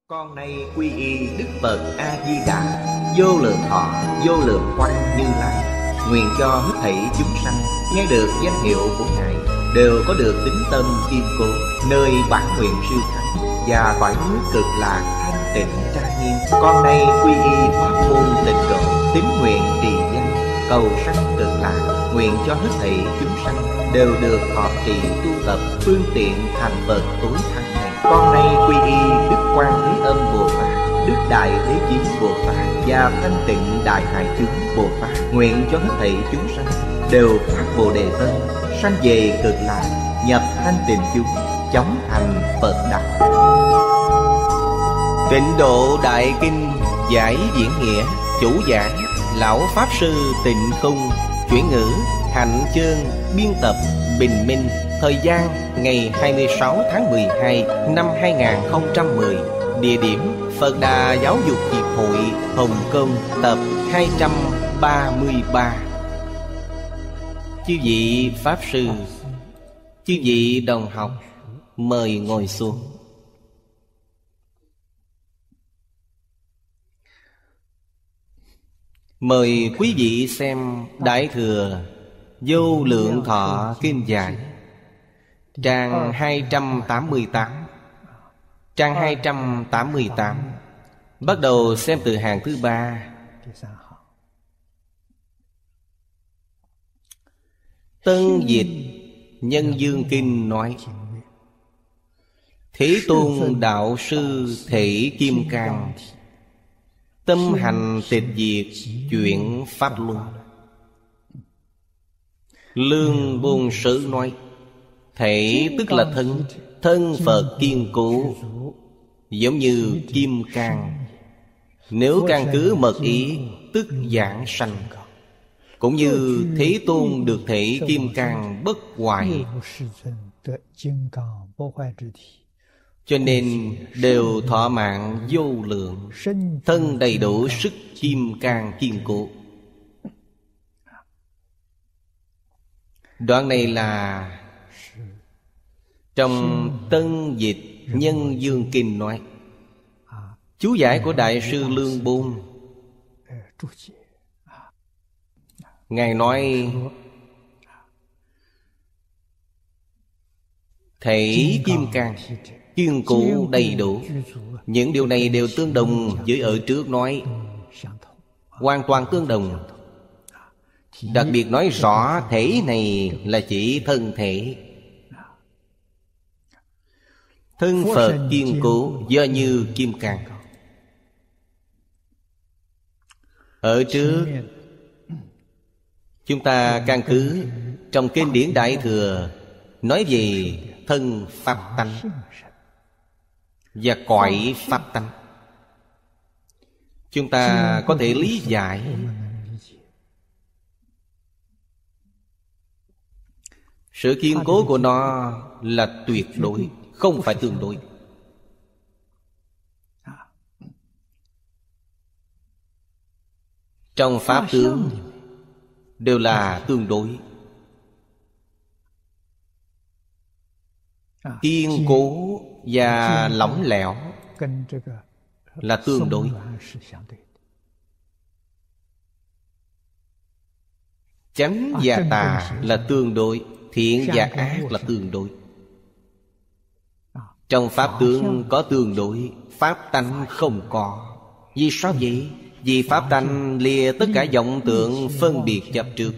Con nay quy y Đức Phật A-di-đà, vô lượng thọ, vô lượng quang Như Lai. Nguyện cho hết thảy chúng sanh nghe được danh hiệu của Ngài đều có được tín tâm kiên cố, nơi bản nguyện siêu thắng và cõi nước cực lạc thanh tịnh trang nghiêm. Con nay quy y pháp môn tịnh độ, tín nguyện trì danh, cầu sanh cực lạc. Nguyện cho hết thảy chúng sanh đều được thọ trì tu tập phương tiện thành Phật tối thắng này. Con nay quy y Đức Quan Thế Âm Bồ Tát, Đức Đại Thế Chí Bồ Tát và Thanh Tịnh Đại Hải Chúng Bồ Tát. Nguyện cho hết thảy chúng sanh đều phát Bồ Đề Tâm, sanh về cực lạc, nhập thanh tịnh chúng, chóng thành Phật đạo. Tịnh Độ Đại Kinh giải diễn nghĩa. Chủ giảng Lão Pháp Sư Tịnh Không. Chuyển ngữ Hạnh Chương. Biên tập Bình Minh. Thời gian ngày 26 tháng 12 năm 2010. Địa điểm Phật Đà Giáo dục Hiệp hội Hồng Kông. Tập 233. Chư vị Pháp Sư, chư vị đồng học, mời ngồi xuống. Mời quý vị xem Đại Thừa Vô Lượng Thọ Kinh Giải, trang 288. Trang 288. Bắt đầu xem từ hàng thứ 3. Tân dịch Nhân Dương Kinh nói: Thế Tôn Đạo Sư Thể Kim Cang, tâm hành tịch diệt chuyển pháp luân. Lương Bôn Sử nói: Thể tức là thân, thân Phật kiên cố, giống như kim cang. Nếu căn cứ mật ý, tức giảng sanh. Cũng như Thế Tôn được thể kim cang bất hoại, cho nên đều thọ mạng vô lượng, thân đầy đủ sức kim cang kiên cố. Đoạn này là trong Tân Dịch Nhân Dương Kinh nói. Chú giải của Đại sư Lương Bôn, Ngài nói: Thể kim cang kiên cố đầy đủ. Những điều này đều tương đồng với ở trước nói, hoàn toàn tương đồng. Đặc biệt nói rõ thể này là chỉ thân thể. Thân Phật kiên cố do như kim cang. Ở trước chúng ta căn cứ trong kinh điển Đại Thừa nói về thân pháp tánh và cõi pháp tánh. Chúng ta có thể lý giải sự kiên cố của nó là tuyệt đối, không phải tương đối. Trong pháp tướng đều là tương đối. Kiên cố và lỏng lẻo là tương đối. Chánh và tà là tương đối. Thiện và ác là tương đối. Trong pháp tướng có tương đối, pháp tánh không có. Vì sao vậy? Vì pháp tánh lìa tất cả vọng tượng phân biệt chấp trước.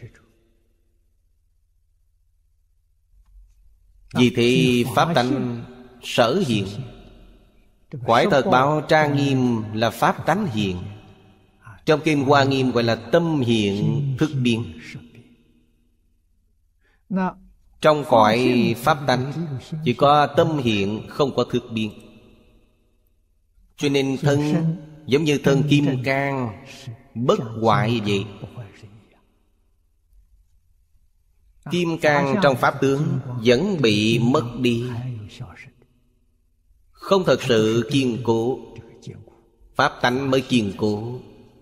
Vì thế pháp tánh sở hiện. Quải thật báo trang nghiêm là pháp tánh hiện. Trong kinh Hoa Nghiêm gọi là tâm hiện thức biến. Trong cõi pháp tánh chỉ có tâm hiện, không có thức biến. Cho nên thân giống như thân kim cang, bất hoại vậy. Kim cang trong pháp tướng vẫn bị mất đi, không thật sự kiên cố. Pháp tánh mới kiên cố.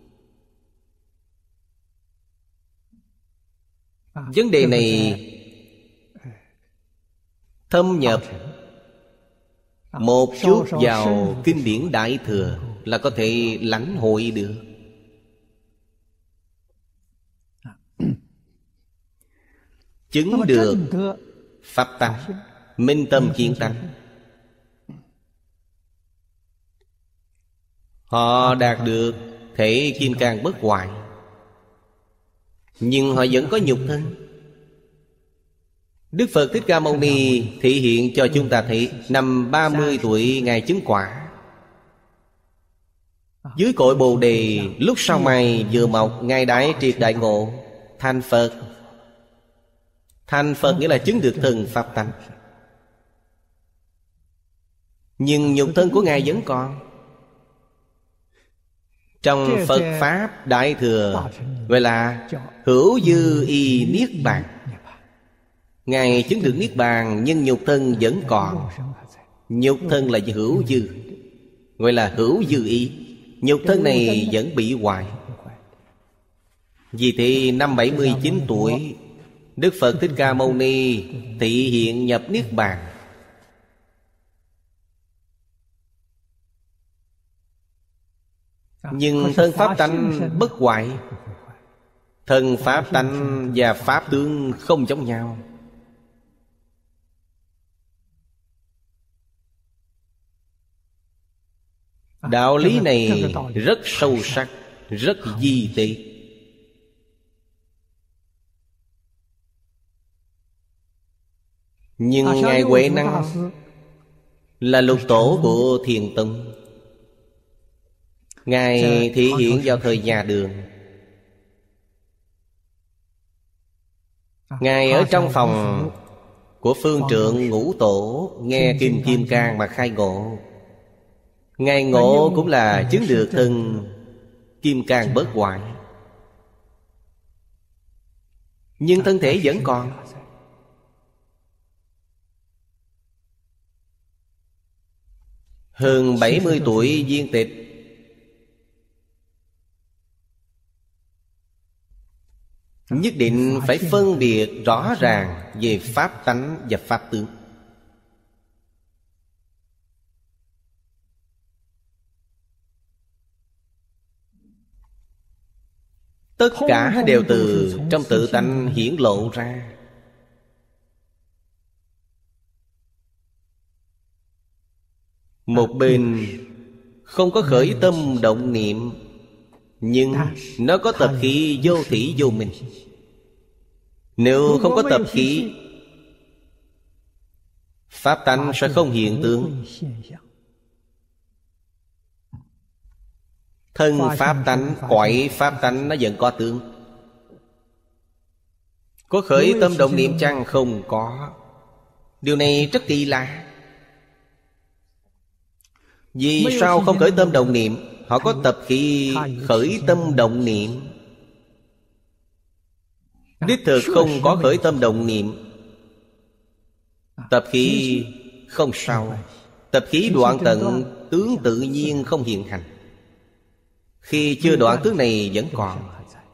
Vấn đề này thâm nhập một chút vào kinh điển Đại Thừa là có thể lãnh hội được. Chứng được pháp tánh, minh tâm kiến tánh. Họ đạt được thể kim cang bất hoại, nhưng họ vẫn có nhục thân. Đức Phật Thích Ca Mâu Ni thể hiện cho chúng ta thấy, năm 30 tuổi Ngài chứng quả. Dưới cội Bồ Đề, lúc sau mày vừa mọc, Ngài đại triệt đại ngộ, thành Phật. Thành Phật nghĩa là chứng được thần pháp tánh. Nhưng nhục thân của Ngài vẫn còn. Trong Phật Pháp Đại Thừa gọi là hữu dư y niết bàn. Ngài chứng được niết bàn, nhưng nhục thân vẫn còn. Nhục thân là hữu dư, gọi là hữu dư y. Nhục thân này vẫn bị hoại. Vì thế năm 79 tuổi, Đức Phật Thích Ca Mâu Ni thị hiện nhập niết bàn. Nhưng thân pháp tánh bất hoại. Thân pháp tánh và pháp tướng không giống nhau. Đạo lý này rất sâu sắc, rất vi tế. Nhưng Ngài Huệ Năng là lục tổ của Thiền Tông. Ngài thể hiện vào thời nhà Đường. Ngài ở trong phòng của phương trượng Ngũ Tổ, nghe Kinh Kim Cang mà khai ngộ. Ngài ngộ cũng là chứng được thân Kim Cang bất hoại, nhưng thân thể vẫn còn. Hơn 70 tuổi viên tịch, nhất định phải phân biệt rõ ràng về pháp tánh và pháp tướng. Tất cả đều từ trong tự tánh hiển lộ ra. Một bên không có khởi tâm động niệm, nhưng nó có tập khí vô thỉ vô minh. Nếu không có tập khí, pháp tánh sẽ không hiện tướng. Thân pháp tánh, cõi pháp tánh nó vẫn có tướng. Có khởi tâm động niệm chăng? Không có. Điều này rất kỳ lạ. Vì sao không khởi tâm động niệm? Họ có tập khí khởi tâm động niệm. Đích thực không có khởi tâm động niệm. Tập khí không sao. Tập khí đoạn tận, tướng tự nhiên không hiện hành. Khi chưa đoạn tướng này vẫn còn,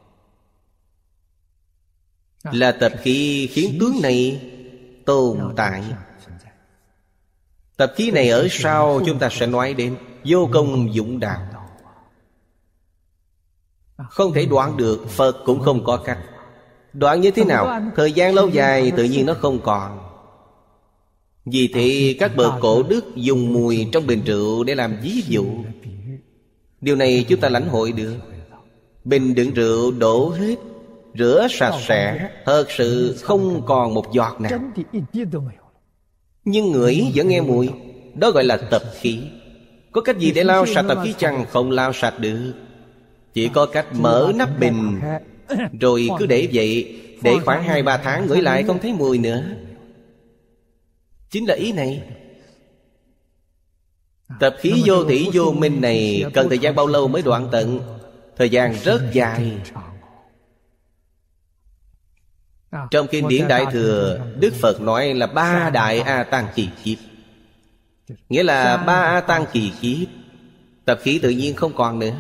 là tập khí khiến tướng này tồn tại. Tập khí này ở sau chúng ta sẽ nói đến vô công dụng đạo. Không thể đoạn được, Phật cũng không có cách. Đoạn như thế nào? Thời gian lâu dài tự nhiên nó không còn. Vì thế các bậc cổ đức dùng mùi trong bình rượu để làm ví dụ. Điều này chúng ta lãnh hội được. Bình đựng rượu đổ hết, rửa sạch sẽ, thật sự không còn một giọt nào. Nhưng ngửi vẫn nghe mùi. Đó gọi là tập khí. Có cách gì để lau sạch tập khí chăng? Không lau sạch được. Chỉ có cách mở nắp bình, rồi cứ để vậy, để khoảng 2-3 tháng ngửi lại không thấy mùi nữa. Chính là ý này. Tập khí vô thỉ vô minh này cần thời gian bao lâu mới đoạn tận? Thời gian rất dài. Trong kinh điển Đại Thừa, Đức Phật nói là 3 đại A Tăng kỳ kiếp. Nghĩa là 3 A Tăng kỳ kiếp, tập khí tự nhiên không còn nữa.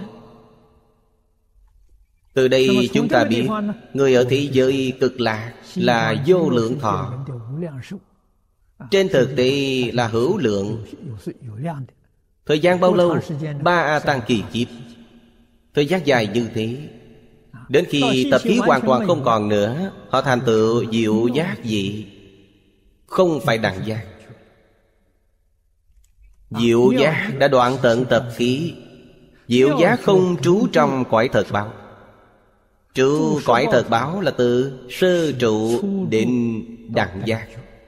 Từ đây chúng ta biết người ở thế giới cực lạc là vô lượng thọ. Trên thực tế là hữu lượng. Thời gian bao lâu? 3 A Tăng kỳ kiếp. Thời gian dài như thế. Đến khi tập khí hoàn toàn không còn nữa, họ thành tựu diệu giác vị, không phải đẳng giác. Diệu giác đã đoạn tận tập khí. Diệu giác không trú trong cõi thật báo. Trú cõi thật báo là từ sơ trụ đến đẳng giác.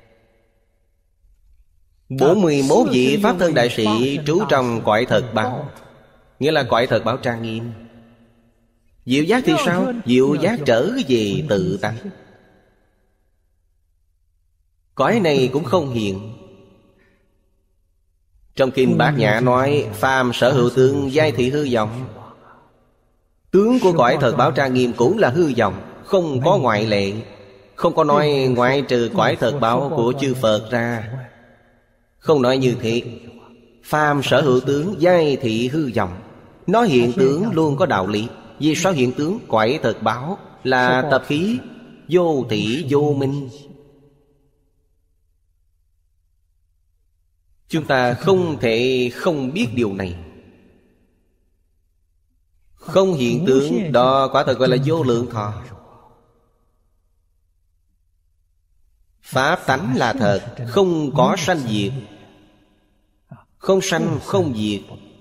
41 vị Pháp Thân Đại Sĩ trú trong cõi thật báo, nghĩa là cõi thật báo trang nghiêm. Diệu giác thì sao? Diệu giác trở về tự tánh. Cõi này cũng không hiện. Trong Kinh Bát Nhã nói: phàm sở hữu tướng, giai thị hư vọng. Tướng của cõi thật báo trang nghiêm cũng là hư vọng, không có ngoại lệ. Không có nói ngoại trừ cõi thật báo của chư Phật ra. Không nói như thế. Phàm sở hữu tướng, giai thị hư vọng. Nói hiện tướng luôn có đạo lý. Vì sao hiện tướng cõi thật báo là tập khí vô thị vô minh? Chúng ta không thể không biết điều này. Không hiện tướng, đó quả thật gọi là vô lượng thọ. Pháp tánh là thật, không có sanh diệt. Không sanh không diệt.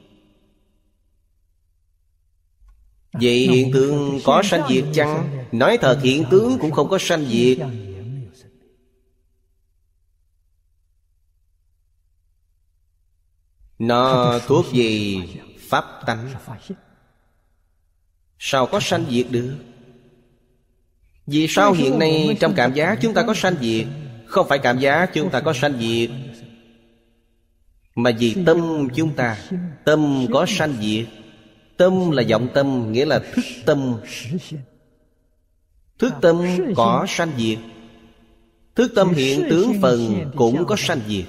Vậy hiện tượng có sanh diệt chăng? Nói thật hiện tướng cũng không có sanh diệt. Nó thuộc về pháp tánh. Sao có sanh diệt được? Vì sao hiện nay trong cảm giác chúng ta có sanh diệt? Không phải cảm giác chúng ta có sanh diệt, mà vì tâm chúng ta. Tâm có sanh diệt. Tâm là vọng tâm, nghĩa là thức tâm. Thức tâm có sanh diệt. Thức tâm hiện tướng phần cũng có sanh diệt.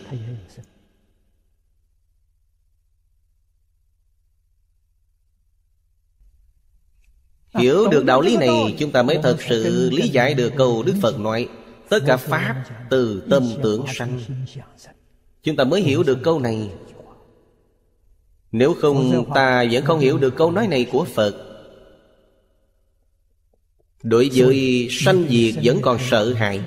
Hiểu được đạo lý này, chúng ta mới thật sự lý giải được câu Đức Phật nói: tất cả pháp từ tâm tưởng sanh. Chúng ta mới hiểu được câu này. Nếu không, ta vẫn không hiểu được câu nói này của Phật. Đối với sanh diệt vẫn còn sợ hãi.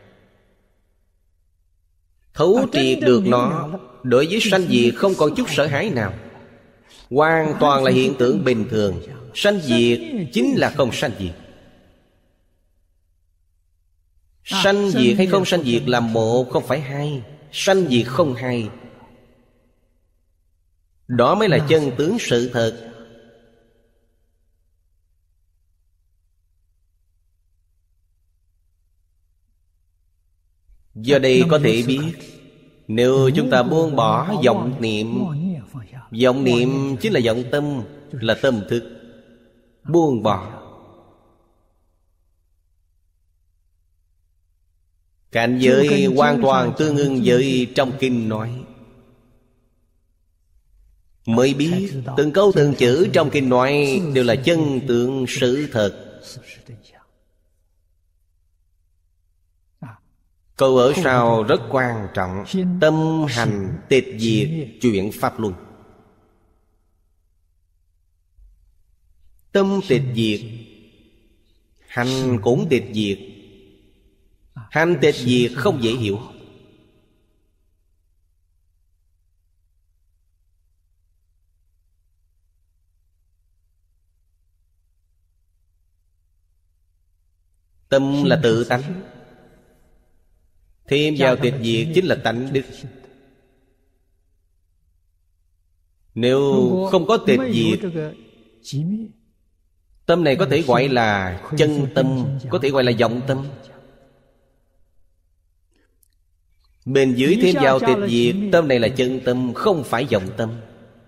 Thấu triệt được nó, đối với sanh diệt không còn chút sợ hãi nào. Hoàn toàn là hiện tượng bình thường. Sanh diệt chính là không sanh diệt. Sanh diệt hay không sanh diệt là một, không phải hai. Sanh diệt không hai. Đó mới là chân tướng sự thật. Do đây có thể biết, nếu chúng ta buông bỏ vọng niệm. Vọng niệm chính là vọng tâm, là tâm thức. Buông bỏ. Cảnh giới hoàn toàn tương ưng với trong kinh nói. Mới biết từng câu từng chữ trong kinh nói đều là chân tướng sự thật. Câu ở sau rất quan trọng: tâm hành tịch diệt chuyển pháp luân. Tâm tịch diệt, hành cũng tịch diệt. Hành tịch diệt không dễ hiểu. Tâm là tự tánh. Thêm vào tịch diệt chính là tánh đức. Nếu không có tịch diệt, tâm này có thể gọi là chân tâm, có thể gọi là vọng tâm. Bên dưới thêm vào tịch diệt, tâm này là chân tâm, không phải vọng tâm.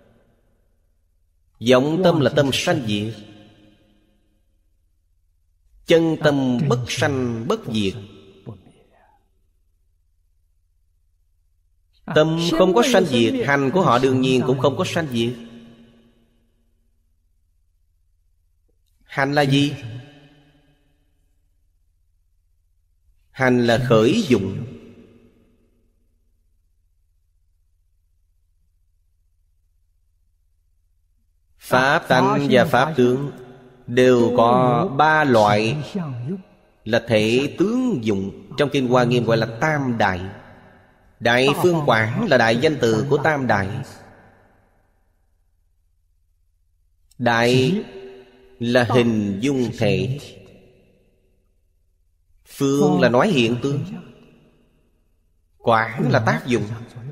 Vọng tâm là tâm sanh diệt. Chân tâm bất sanh bất diệt. Tâm không có sanh diệt, hành của họ đương nhiên cũng không có sanh diệt. Hành là gì? Hành là khởi dụng. tánh và pháp tướng đều có 3 loại là thể tướng dụng. Trong Kinh Hoa Nghiêm gọi là tam đại. Đại Phương Quảng là đại danh từ của tam đại. Đại là hình dung thể, phương là nói hiện tướng, quảng là tác dụng,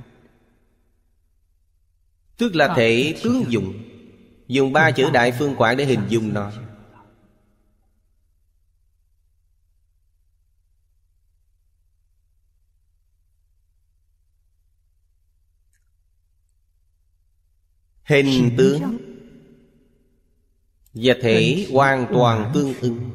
tức là thể tướng dụng. Dùng 3 chữ đại phương quảng để hình dung nó. Hình tướng và thể hoàn toàn tương ưng.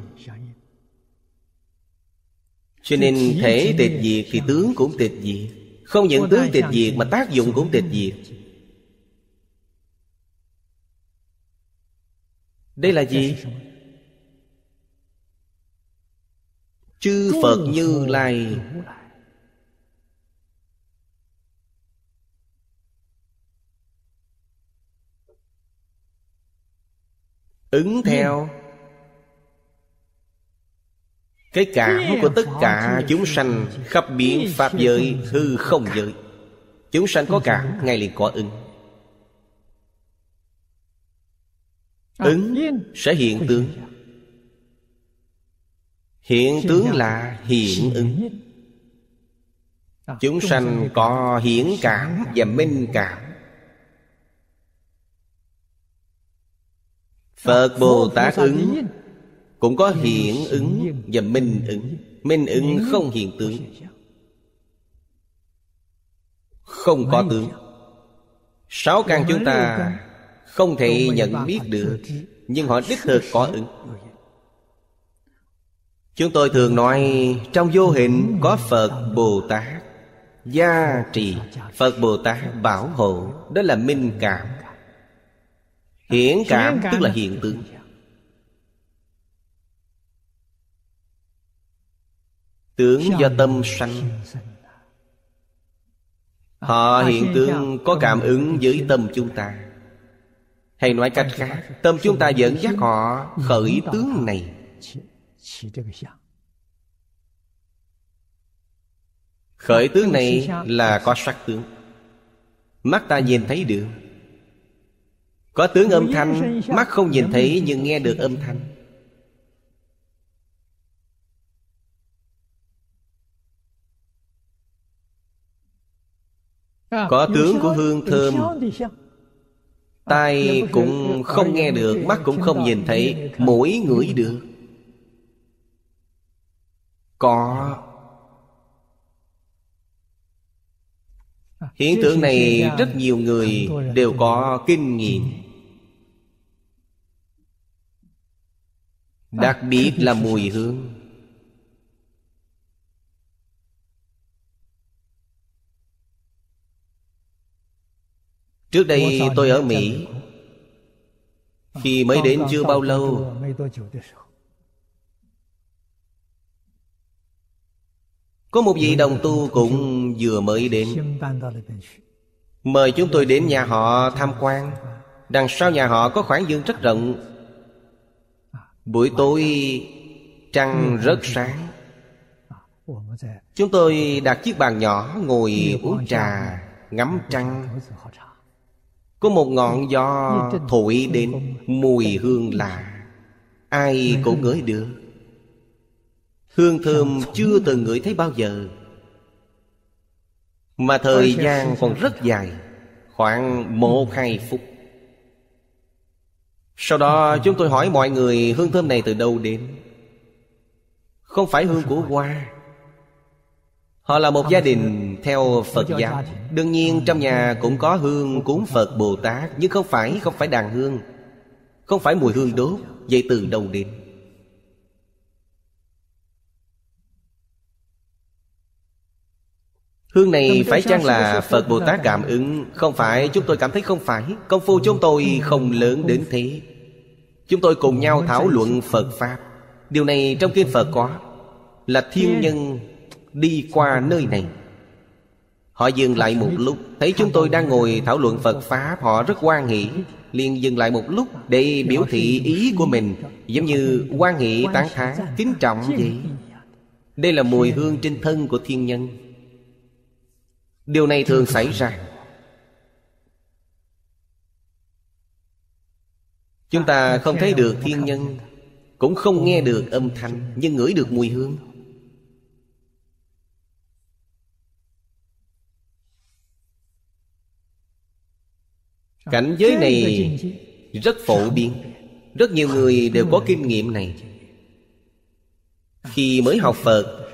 Cho nên thể tịch diệt thì tướng cũng tịch diệt. Không những tướng tịch diệt mà tác dụng cũng tịch diệt. Đây là gì? Chư Phật Như Lai ứng theo cái cảm của tất cả chúng sanh khắp biến pháp giới, hư không giới. Chúng sanh có cảm, ngay liền có ứng. Ứng sẽ hiện tướng. Hiện tướng là hiện ứng. Chúng sanh có hiển cảm và minh cảm. Phật Bồ Tát ứng cũng có hiện ứng và minh ứng. Minh ứng không hiện tướng, không có tướng. 6 căn chúng ta không thể nhận biết được, nhưng họ đích thực có ứng. Chúng tôi thường nói trong vô hình có Phật Bồ Tát gia trì, Phật Bồ Tát bảo hộ. Đó là minh cảm. Hiển cảm tức là hiện tướng. Tướng do tâm sanh. Họ hiện tướng có cảm ứng với tâm chúng ta. Hay nói cách khác, tâm chúng ta dẫn dắt họ khởi tướng này. Khởi tướng này là có sắc tướng, mắt ta nhìn thấy được. Có tướng âm thanh, mắt không nhìn thấy nhưng nghe được âm thanh. Có tướng của hương thơm, tai cũng không nghe được, mắt cũng không nhìn thấy, mũi ngửi được. Có. Hiện tượng này rất nhiều người đều có kinh nghiệm. Đặc biệt là mùi hương. Trước đây tôi ở Mỹ. Khi mới đến chưa bao lâu, có một vị đồng tu cũng vừa mới đến, mời chúng tôi đến nhà họ tham quan. Đằng sau nhà họ có khoảng vườn rất rộng. Buổi tối trăng rất sáng. Chúng tôi đặt chiếc bàn nhỏ ngồi uống trà, ngắm trăng. Có một ngọn gió thổi đến, mùi hương lạ, ai cũng ngửi được. Hương thơm chưa từng ngửi thấy bao giờ. Mà thời gian còn rất dài, khoảng 1-2 phút. Sau đó chúng tôi hỏi mọi người hương thơm này từ đâu đến. Không phải hương của hoa. Họ là một gia đình theo Phật giáo. Đương nhiên trong nhà cũng có hương cúng Phật Bồ Tát, nhưng không phải đàn hương, không phải mùi hương đốt. Vậy từ đâu đến? Hương này phải chăng là Phật Bồ Tát cảm ứng? Không phải, chúng tôi cảm thấy không phải. Công phu chúng tôi không lớn đến thế. Chúng tôi cùng nhau thảo luận Phật Pháp. Điều này trong kinh Phật có. Là thiên nhân đi qua nơi này, họ dừng lại một lúc, thấy chúng tôi đang ngồi thảo luận Phật Pháp, họ rất hoan hỷ, liền dừng lại một lúc để biểu thị ý của mình, giống như hoan hỷ tán thán, kính trọng vậy. Đây là mùi hương trên thân của thiên nhân. Điều này thường xảy ra. Chúng ta không thấy được thiên nhân, cũng không nghe được âm thanh, nhưng ngửi được mùi hương. Cảnh giới này rất phổ biến. Rất nhiều người đều có kinh nghiệm này. Khi mới học Phật,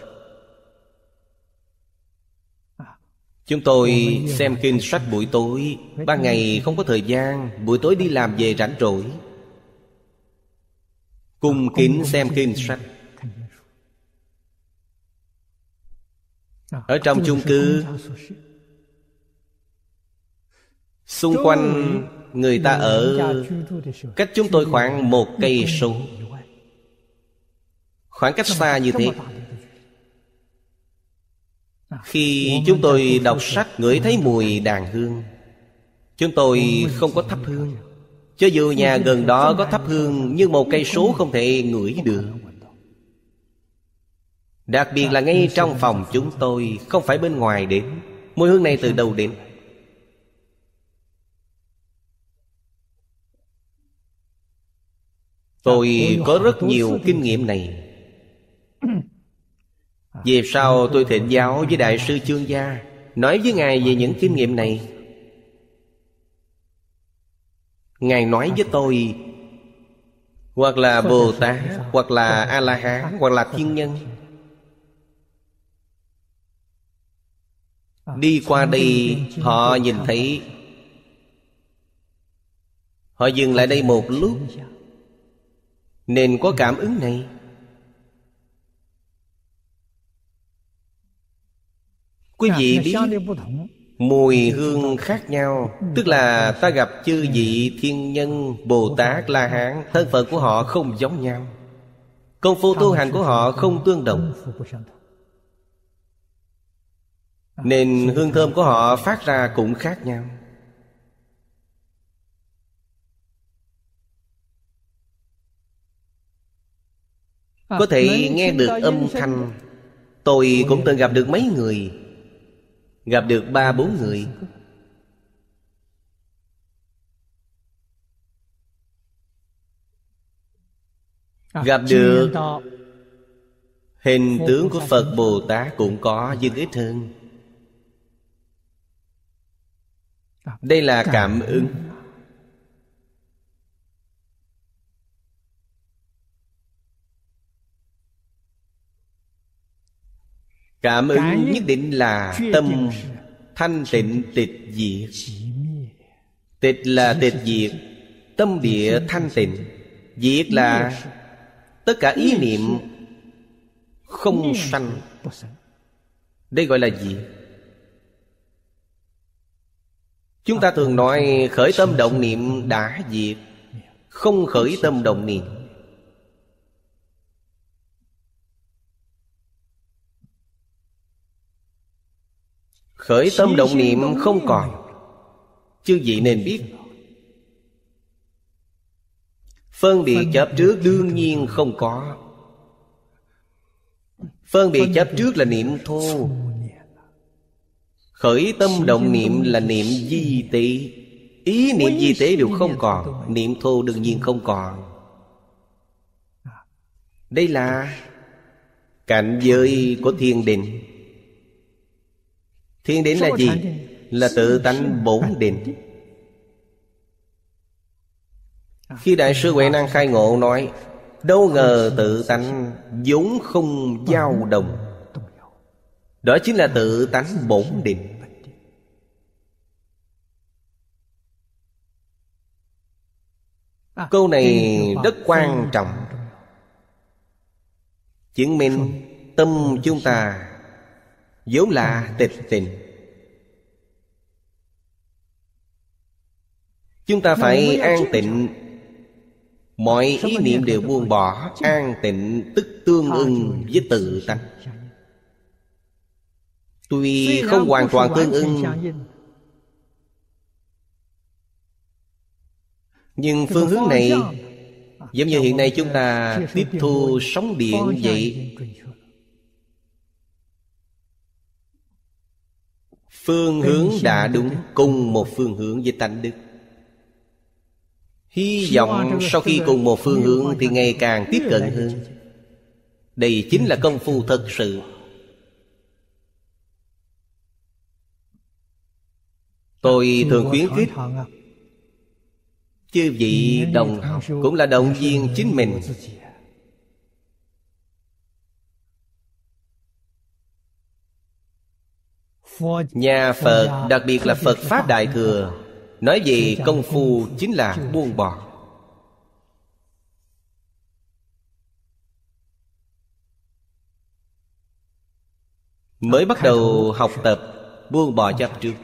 chúng tôi xem kinh sách buổi tối. Ban ngày không có thời gian, buổi tối đi làm về rảnh rỗi, cung kính xem kinh sách. Ở trong chung cư, xung quanh người ta ở cách chúng tôi khoảng 1 cây số. Khoảng cách xa như thế, khi chúng tôi đọc sách ngửi thấy mùi đàn hương, chúng tôi không có thắp hương. Cho dù nhà gần đó có thắp hương, nhưng 1 cây số không thể ngửi được. Đặc biệt là ngay trong phòng chúng tôi, không phải bên ngoài đến. Mùi hương này từ đâu đến? Tôi có rất nhiều kinh nghiệm này. Về sau tôi thỉnh giáo với Đại sư Chương Gia, nói với Ngài về những kinh nghiệm này. Ngài nói với tôi, hoặc là Bồ Tát, hoặc là A-la-hán, hoặc là thiên nhân đi qua đây, họ nhìn thấy, họ dừng lại đây một lúc, nên có cảm ứng này. Quý vị biết, mùi hương khác nhau, tức là ta gặp chư vị thiên nhân, Bồ Tát, La Hán, thân phận của họ không giống nhau, công phu tu hành của họ không tương đồng, nên hương thơm của họ phát ra cũng khác nhau. Có thể nghe được âm thanh. Tôi cũng từng gặp được mấy người, gặp được 3-4 người. Gặp được hình tướng của Phật Bồ Tát cũng có, nhưng ít hơn. Đây là cảm ứng. Cảm ứng nhất định là tâm thanh tịnh tịch diệt. Tịch là tịch diệt, tâm địa thanh tịnh. Diệt là tất cả ý niệm không sanh. Đây gọi là diệt. Chúng ta thường nói khởi tâm động niệm đã diệt, không khởi tâm động niệm. Khởi tâm động niệm không còn. Chư vị nên biết, phân biệt chấp trước đương nhiên không có. Phân biệt chấp trước là niệm thô. Khởi tâm động niệm là niệm di tế. Ý niệm di tế đều không còn, niệm thô đương nhiên không còn. Đây là cảnh giới của thiền định. Thiền định là gì? Là tự tánh bổn định. Khi Đại sư Huệ Năng khai ngộ nói, đâu ngờ tự tánh vốn không dao động. Đó chính là tự tánh bổn định. Câu này rất quan trọng, chứng minh tâm chúng ta vốn là tịch tịnh. Chúng ta phải an tịnh, mọi ý niệm đều buông bỏ. An tịnh tức tương ưng với tự tánh. Tuy không hoàn toàn tương ưng, Nhưng phương hướng này giống như hiện nay chúng ta tiếp thu sóng điện vậy. Phương hướng đã đúng, cùng một phương hướng với tánh đức. Hy vọng sau khi cùng một phương hướng thì ngày càng tiếp cận hơn. Đây chính là công phu thật sự. Tôi thường khuyến khích chư vị đồng học cũng là động viên chính mình. Nhà Phật, đặc biệt là Phật Pháp Đại Thừa, nói về công phu chính là buông bỏ. Mới bắt đầu học tập, buông bỏ chấp trước.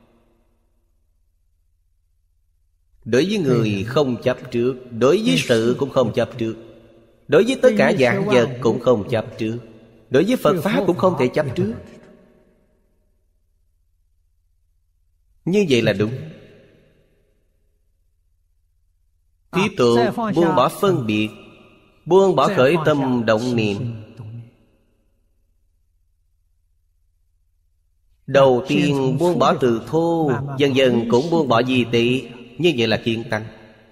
Đối với người không chấp trước, đối với sự cũng không chấp trước, đối với tất cả vạn vật cũng không chấp trước, đối với Phật Pháp cũng không thể chấp trước. Như vậy là đúng. Tiếp tục buông bỏ phân biệt, buông bỏ khởi tâm động niệm. Đầu tiên buông bỏ từ thô, dần dần cũng buông bỏ vi tị. Như vậy là kiên tánh.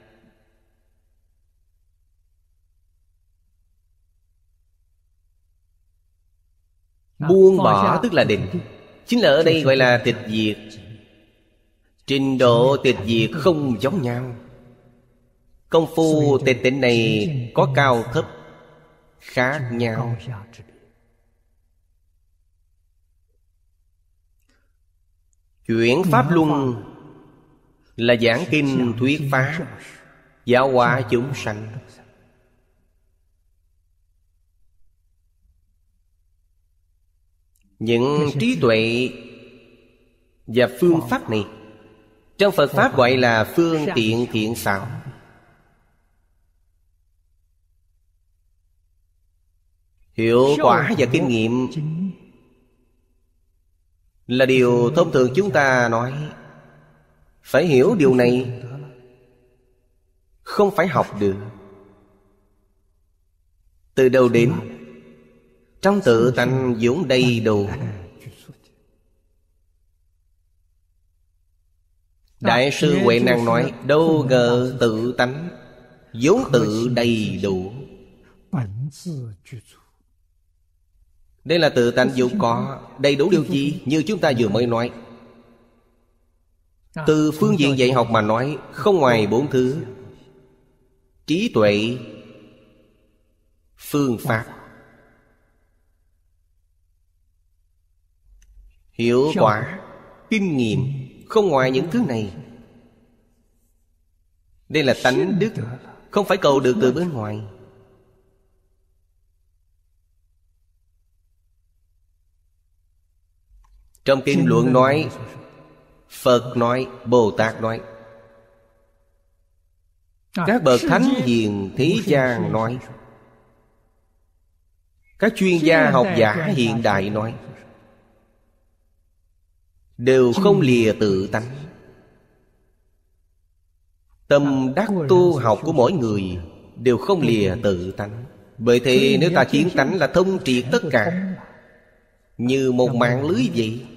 Buông bỏ tức là định. Chính là ở đây gọi là tịch diệt. Trình độ tịch diệt không giống nhau. Công phu tịch tịnh này có cao thấp khác nhau. Chuyển pháp luân là giảng kinh thuyết pháp, giáo hóa chúng sanh. Những trí tuệ và phương pháp này trong Phật Pháp gọi là phương tiện thiện xảo. Hiệu quả và kinh nghiệm là điều thông thường chúng ta nói. Phải hiểu điều này, không phải học được. Từ đầu đến trong tự tánh vốn đầy đủ. Đại sư Huệ Năng nói: đâu ngờ tự tánh vốn tự đầy đủ. Đây là tự tánh vốn có. Đầy đủ điều gì? Như chúng ta vừa mới nói. Từ phương diện dạy học mà nói, không ngoài 4 thứ: trí tuệ, phương pháp, hiệu quả, kinh nghiệm. Không ngoài những thứ này. Đây là tánh đức, không phải cầu được từ bên ngoài. Trong kinh luận nói, Phật nói, Bồ Tát nói, các bậc thánh hiền thế gian nói, các chuyên gia học giả hiện đại nói, đều không lìa tự tánh. Tâm đắc tu học của mỗi người đều không lìa tự tánh. Bởi thế nếu ta kiến tánh là thông triệt tất cả, như một mạng lưới vậy.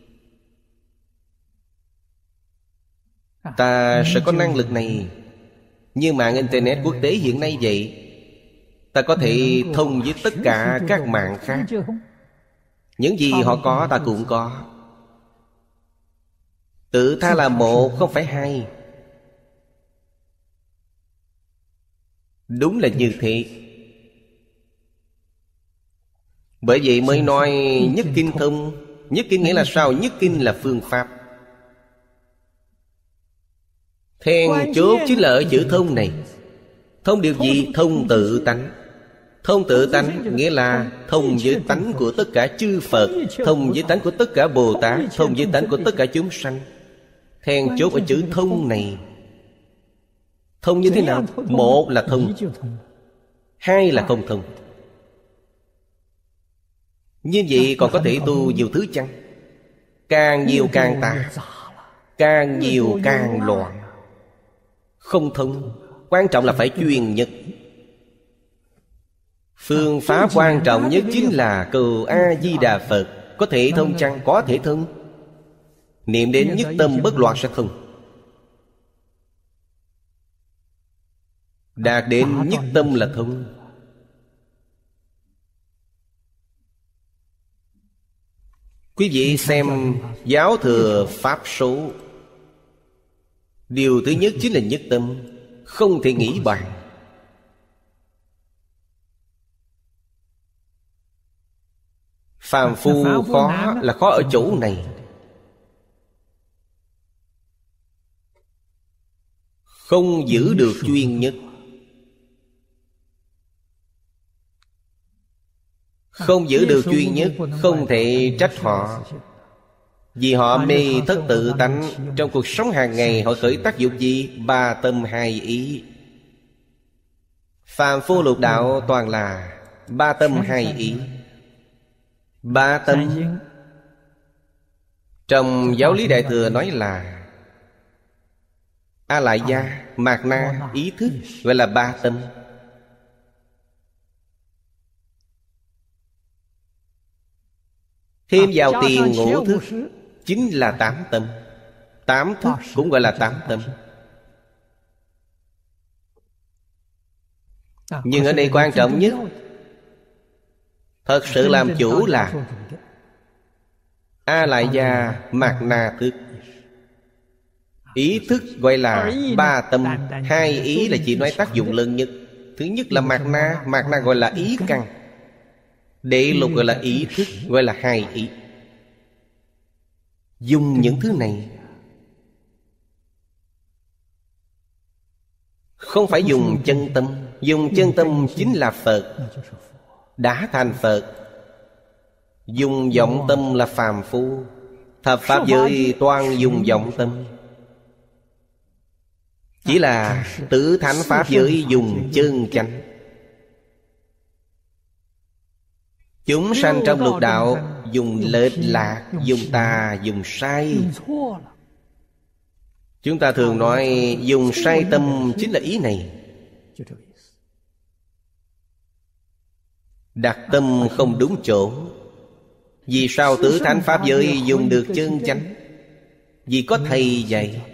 Ta sẽ có năng lực này. Như mạng Internet quốc tế hiện nay vậy, ta có thể thông với tất cả các mạng khác. Những gì họ có ta cũng có. Tự ta là một, không phải hai. Đúng là như thế. Bởi vậy mới nói nhất kinh thông. Nhất kinh nghĩa là sao? Nhất kinh là phương pháp. Then chốt chính là ở chữ thông này. Thông điều gì? Thông tự tánh. Thông tự tánh nghĩa là thông với tánh của tất cả chư Phật, thông với tánh của tất cả Bồ Tát, thông với tánh của tất cả chúng sanh. Then chốt ở chữ thông này. Thông như thế nào? Một là thông, hai là không thông. Như vậy còn có thể tu nhiều thứ chăng? Càng nhiều càng tà, càng nhiều càng loạn. không thông. Quan trọng là phải chuyên nhất. Phương pháp quan trọng nhất chính là cầu A-di-đà Phật. Có thể thông chăng? Có thể thông. Niệm đến nhất tâm bất loạn sẽ thông. Đạt đến nhất tâm là thông. Quý vị xem giáo thừa Pháp số, điều thứ nhất chính là nhất tâm. Không thể nghĩ bàn. Phàm phu khó là khó ở chỗ này. Không giữ được chuyên nhất. Không giữ được chuyên nhất, không thể trách họ. Vì họ mê thất tự tánh. Trong cuộc sống hàng ngày họ khởi tác dụng gì? Ba tâm hai ý. Phàm phu lục đạo toàn là ba tâm hai ý. Ba tâm trong giáo lý Đại Thừa nói là A Lại Gia, Mạt Na, ý thức, gọi là ba tâm. Thêm vào tiền ngũ thức chính là tám tâm. Tám thức cũng gọi là tám tâm. Nhưng ở đây quan trọng nhất, thật sự làm chủ là A Lại Gia, Mạt Na thức. Ý thức gọi là ba tâm. Hai ý là chỉ nói tác dụng lớn nhất. Thứ nhất là Mạt Na. Mạt Na gọi là ý căn. Đệ lục gọi là ý thức, gọi là hai ý. Dùng những thứ này, không phải dùng chân tâm. Dùng chân tâm chính là Phật, đã thành Phật. Dùng vọng tâm là phàm phu. Thập pháp giới toàn dùng vọng tâm. Chỉ là tứ thánh pháp giới dùng chân chánh. Chúng sanh trong lục đạo dùng lệch lạc, dùng tà, dùng sai. Chúng ta thường nói dùng sai tâm chính là ý này. Đặt tâm không đúng chỗ. Vì sao tứ thánh pháp giới dùng được chân chánh? Vì có thầy dạy.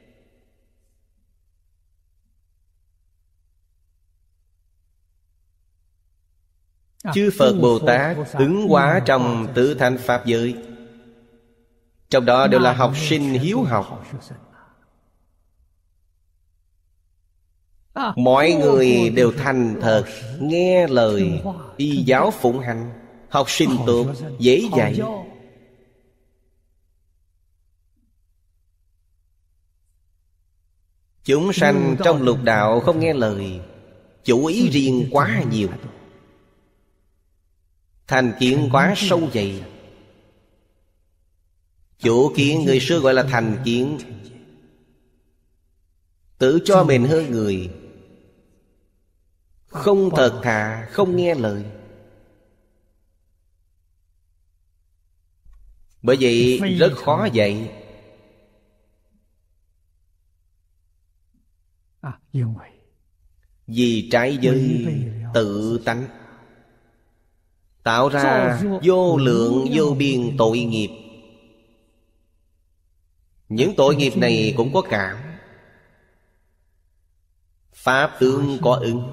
Chư Phật Bồ Tát ứng hóa trong tứ thánh pháp giới. Trong đó đều là học sinh hiếu học. Mọi người đều thành thật, nghe lời, y giáo phụng hành. Học sinh tốt, dễ dạy. Chúng sanh trong lục đạo không nghe lời, chủ ý riêng quá nhiều, thành kiến quá sâu dày. Chủ kiến người xưa gọi là thành kiến. Tự cho mình hơn người, không thật thà, không nghe lời. Bởi vậy rất khó dạy. Vì trái giới tự tánh, tạo ra vô lượng vô biên tội nghiệp. Những tội nghiệp này cũng có cảm. Pháp tướng có ứng.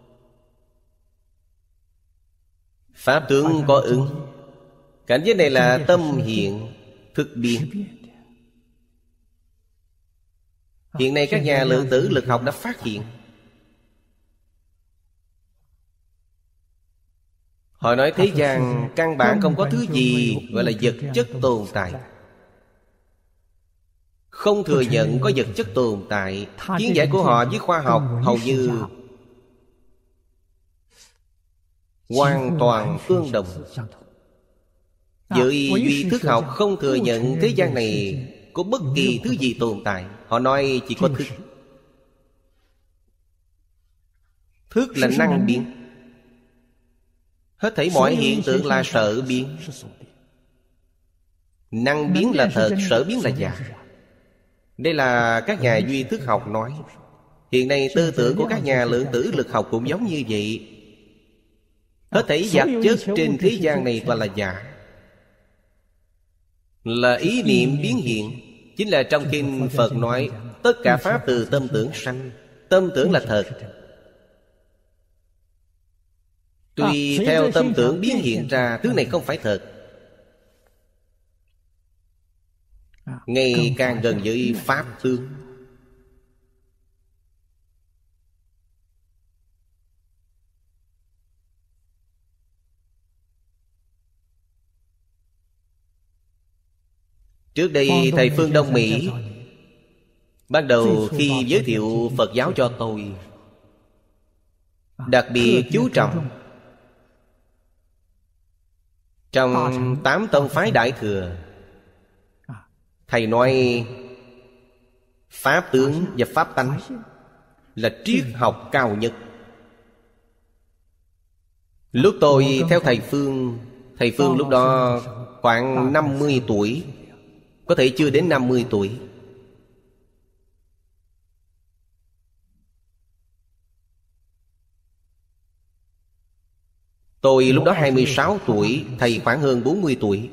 Pháp tướng có ứng. Cảnh giới này là tâm hiện thức biến. Hiện nay các nhà lượng tử lực học đã phát hiện. Họ nói thế gian căn bản không có thứ gì gọi là vật chất tồn tại. Không thừa nhận có vật chất tồn tại. Kiến giải của họ với khoa học hầu như hoàn toàn tương đồng. Với duy thức học không thừa nhận thế gian này có bất kỳ thứ gì tồn tại. Họ nói chỉ có thức. Thức là năng biến. Hết thảy mọi hiện tượng là sở biến. Năng biến là thật, sở biến là giả. Đây là các nhà duy thức học nói. Hiện nay tư tưởng của các nhà lượng tử lực học cũng giống như vậy. Hết thảy vật chất trên thế gian này toàn là giả, là ý niệm biến hiện. Chính là trong kinh Phật nói tất cả pháp từ tâm tưởng sanh. Tâm tưởng là thật. Tùy theo tâm tưởng biến hiện ra, thứ này không phải thật. Ngày càng gần với pháp tướng. Trước đây thầy Phương Đông Mỹ ban đầu khi giới thiệu Phật giáo cho tôi, đặc biệt chú trọng trong 8 tông phái Đại Thừa. Thầy nói pháp tướng và pháp tánh là triết học cao nhất. Lúc tôi theo thầy Phương lúc đó khoảng 50 tuổi, có thể chưa đến 50 tuổi. Tôi lúc đó 26 tuổi, thầy khoảng hơn 40 tuổi.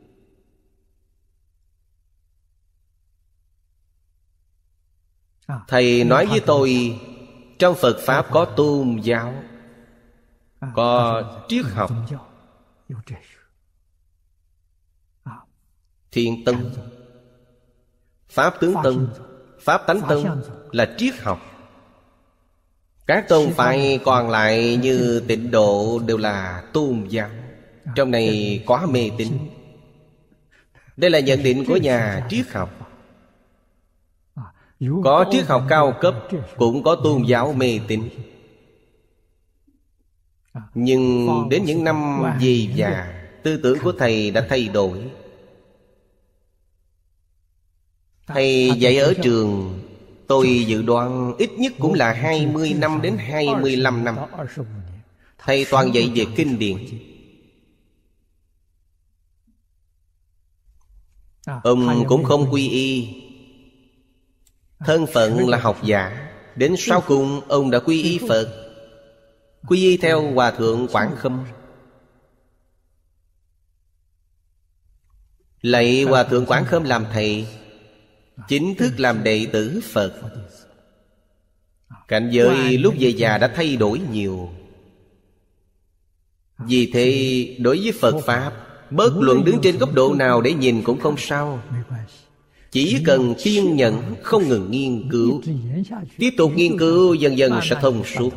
Thầy nói với tôi, trong Phật Pháp có tôn giáo, có triết học. Thiện tông, pháp tướng tông, pháp tánh tông là triết học. Các tôn phái còn lại như Tịnh Độ đều là tôn giáo. Trong này quá mê tín. Đây là nhận định của nhà triết học. Có triết học cao cấp, cũng có tôn giáo mê tín. Nhưng đến những năm về già, tư tưởng của thầy đã thay đổi. Thầy dạy ở trường, tôi dự đoán ít nhất cũng là 20 năm đến 25 năm. Thầy toàn dạy về kinh điển. Ông cũng không quy y, thân phận là học giả. Đến sau cùng ông đã quy y Phật, quy y theo Hòa Thượng Quảng Khâm. Lạy Hòa Thượng Quảng Khâm làm thầy, chính thức làm đệ tử Phật. Cảnh giới lúc về già đã thay đổi nhiều. Vì thế đối với Phật Pháp, bất luận đứng trên góc độ nào để nhìn cũng không sao. Chỉ cần kiên nhẫn không ngừng nghiên cứu, tiếp tục nghiên cứu, dần dần sẽ thông suốt.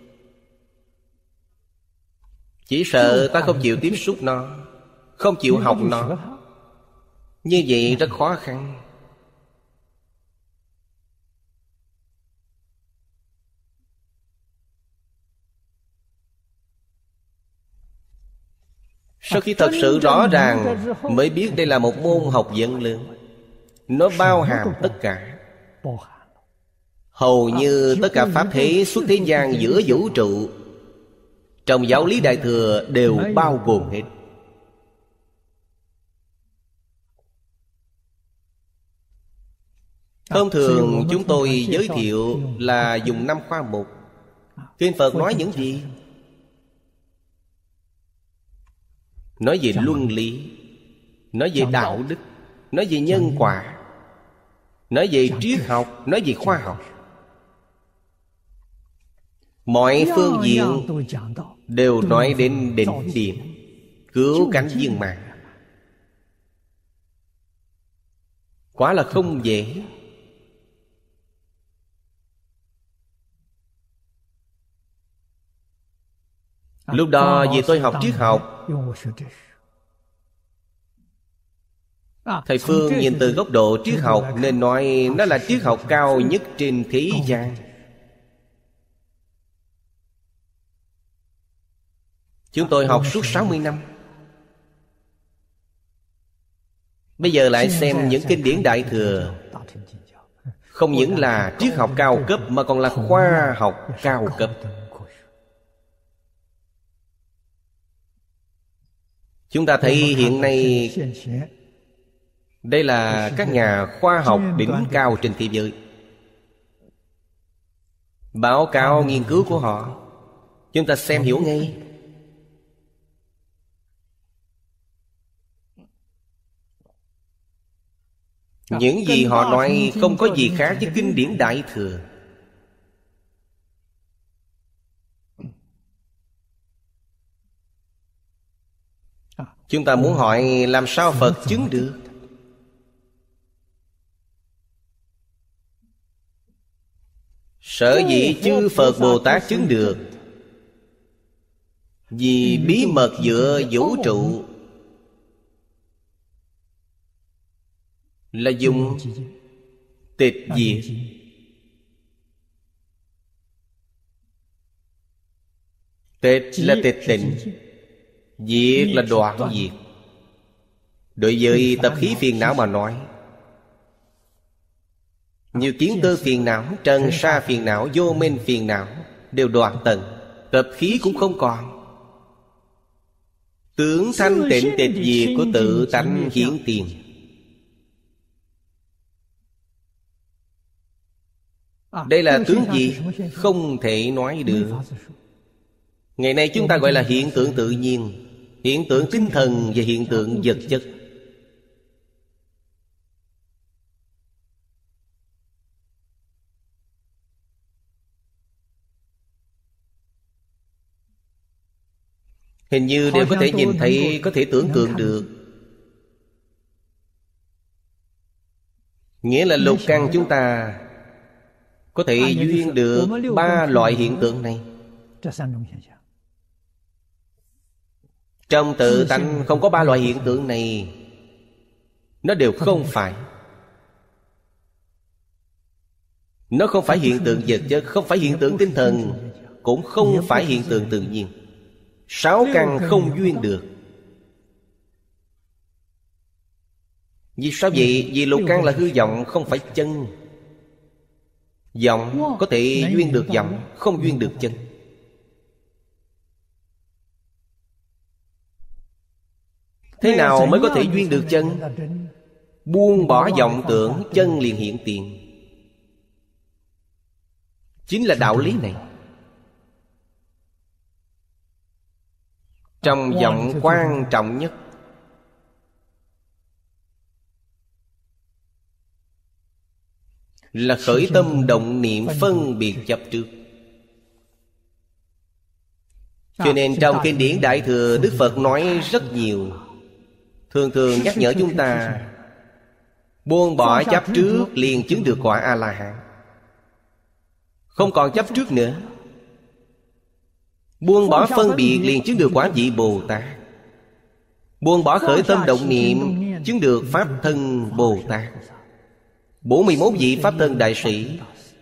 Chỉ sợ ta không chịu tiếp xúc nó, không chịu học nó, như vậy rất khó khăn. Sau khi thật sự rõ ràng mới biết đây là một môn học vấn lớn. Nó bao hàm tất cả. Hầu như tất cả pháp thế xuất thế gian giữa vũ trụ, trong giáo lý Đại Thừa đều bao gồm hết. Thông thường chúng tôi giới thiệu là dùng 5 khoa mục. Kinh Phật nói những gì? Nói về luân lý, nói về đạo đức, nói về nhân quả, nói về triết học, nói về khoa học. Mọi phương diện đều nói đến đỉnh điểm, cứu cánh viên mãn. Quả là không dễ. Lúc đó vì tôi học triết học, thầy Phương nhìn từ góc độ triết học nên nói nó là triết học cao nhất trên thế gian. Chúng tôi học suốt 60 năm. Bây giờ lại xem những kinh điển Đại Thừa, không những là triết học cao cấp mà còn là khoa học cao cấp. Chúng ta thấy hiện nay đây là các nhà khoa học đỉnh cao trên thế giới. báo cáo nghiên cứu của họ, chúng ta xem hiểu ngay. Những gì họ nói không có gì khác với kinh điển Đại Thừa. Chúng ta muốn hỏi làm sao Phật chứng được? Sở dĩ chư Phật Bồ Tát chứng được, vì bí mật giữa vũ trụ là dùng tịch diệt. Tịch là tịch tịnh, diệt là đoạn diệt. Đối với tập khí phiền não mà nói, như kiến tư phiền não, trần sa phiền não, vô minh phiền não đều đoạn tận, tập khí cũng không còn. Tướng thanh tịnh tịch diệt của tự tánh hiển tiền. Đây là tướng gì? Không thể nói được. Ngày nay chúng ta gọi là hiện tượng tự nhiên, hiện tượng tinh thần và hiện tượng vật chất. Hình như đều có thể nhìn thấy, có thể tưởng tượng được. Nghĩa là lục căn chúng ta có thể duyên được ba loại hiện tượng này. Trong tự tánh không có ba loại hiện tượng này, nó đều không phải. Nó không phải hiện tượng vật chất, không phải hiện tượng tinh thần, cũng không phải hiện tượng tự nhiên. Sáu căn không duyên được. Vì sao vậy? Vì lục căn là hư vọng, không phải chân. Vọng có thể duyên được vọng, không duyên được chân. Thế nào mới có thể duyên được chân? Buông bỏ vọng tưởng, chân liền hiện tiền. Chính là đạo lý này. Trong vọng quan trọng nhất là khởi tâm động niệm phân biệt chấp trước. Cho nên trong kinh điển Đại Thừa, Đức Phật nói rất nhiều, thường thường nhắc nhở chúng ta buông bỏ chấp trước liền chứng được quả A-la-hán. Không còn chấp trước nữa. Buông bỏ phân biệt liền chứng được quả vị Bồ Tát. Buông bỏ khởi tâm động niệm chứng được Pháp thân Bồ Tát. 41 vị Pháp thân đại sĩ.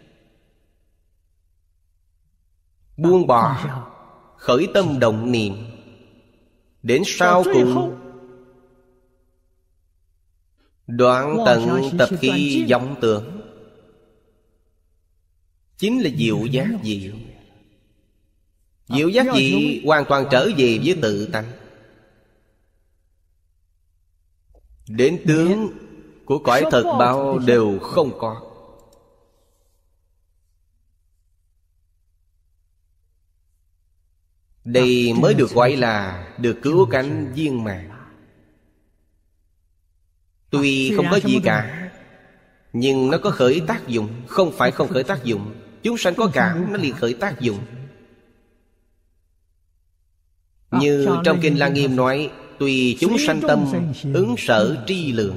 Buông bỏ khởi tâm động niệm, đến sau cùng đoạn tận tập khí vọng tưởng, chính là diệu giác diệu. Diệu giác gì? Hoàn toàn trở về với tự tánh. Đến tướng của cõi thật báo đều không có. Đây mới được gọi là được cứu cánh viên mãn. Tuy không có gì cả, nhưng nó có khởi tác dụng. Không phải không khởi tác dụng. Chúng sanh có cảm, nó liền khởi tác dụng. Như trong Kinh Lăng Nghiêm nói, tùy chúng sanh tâm, ứng sở tri lượng.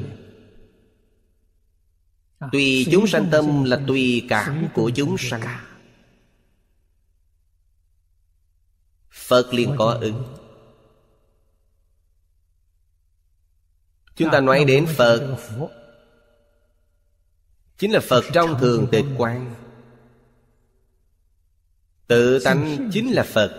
Tùy chúng sanh tâm là tùy cảm của chúng sanh. Phật liền có ứng. Chúng ta nói đến Phật, chính là Phật trong thường tịch quán. Tự tánh chính là Phật.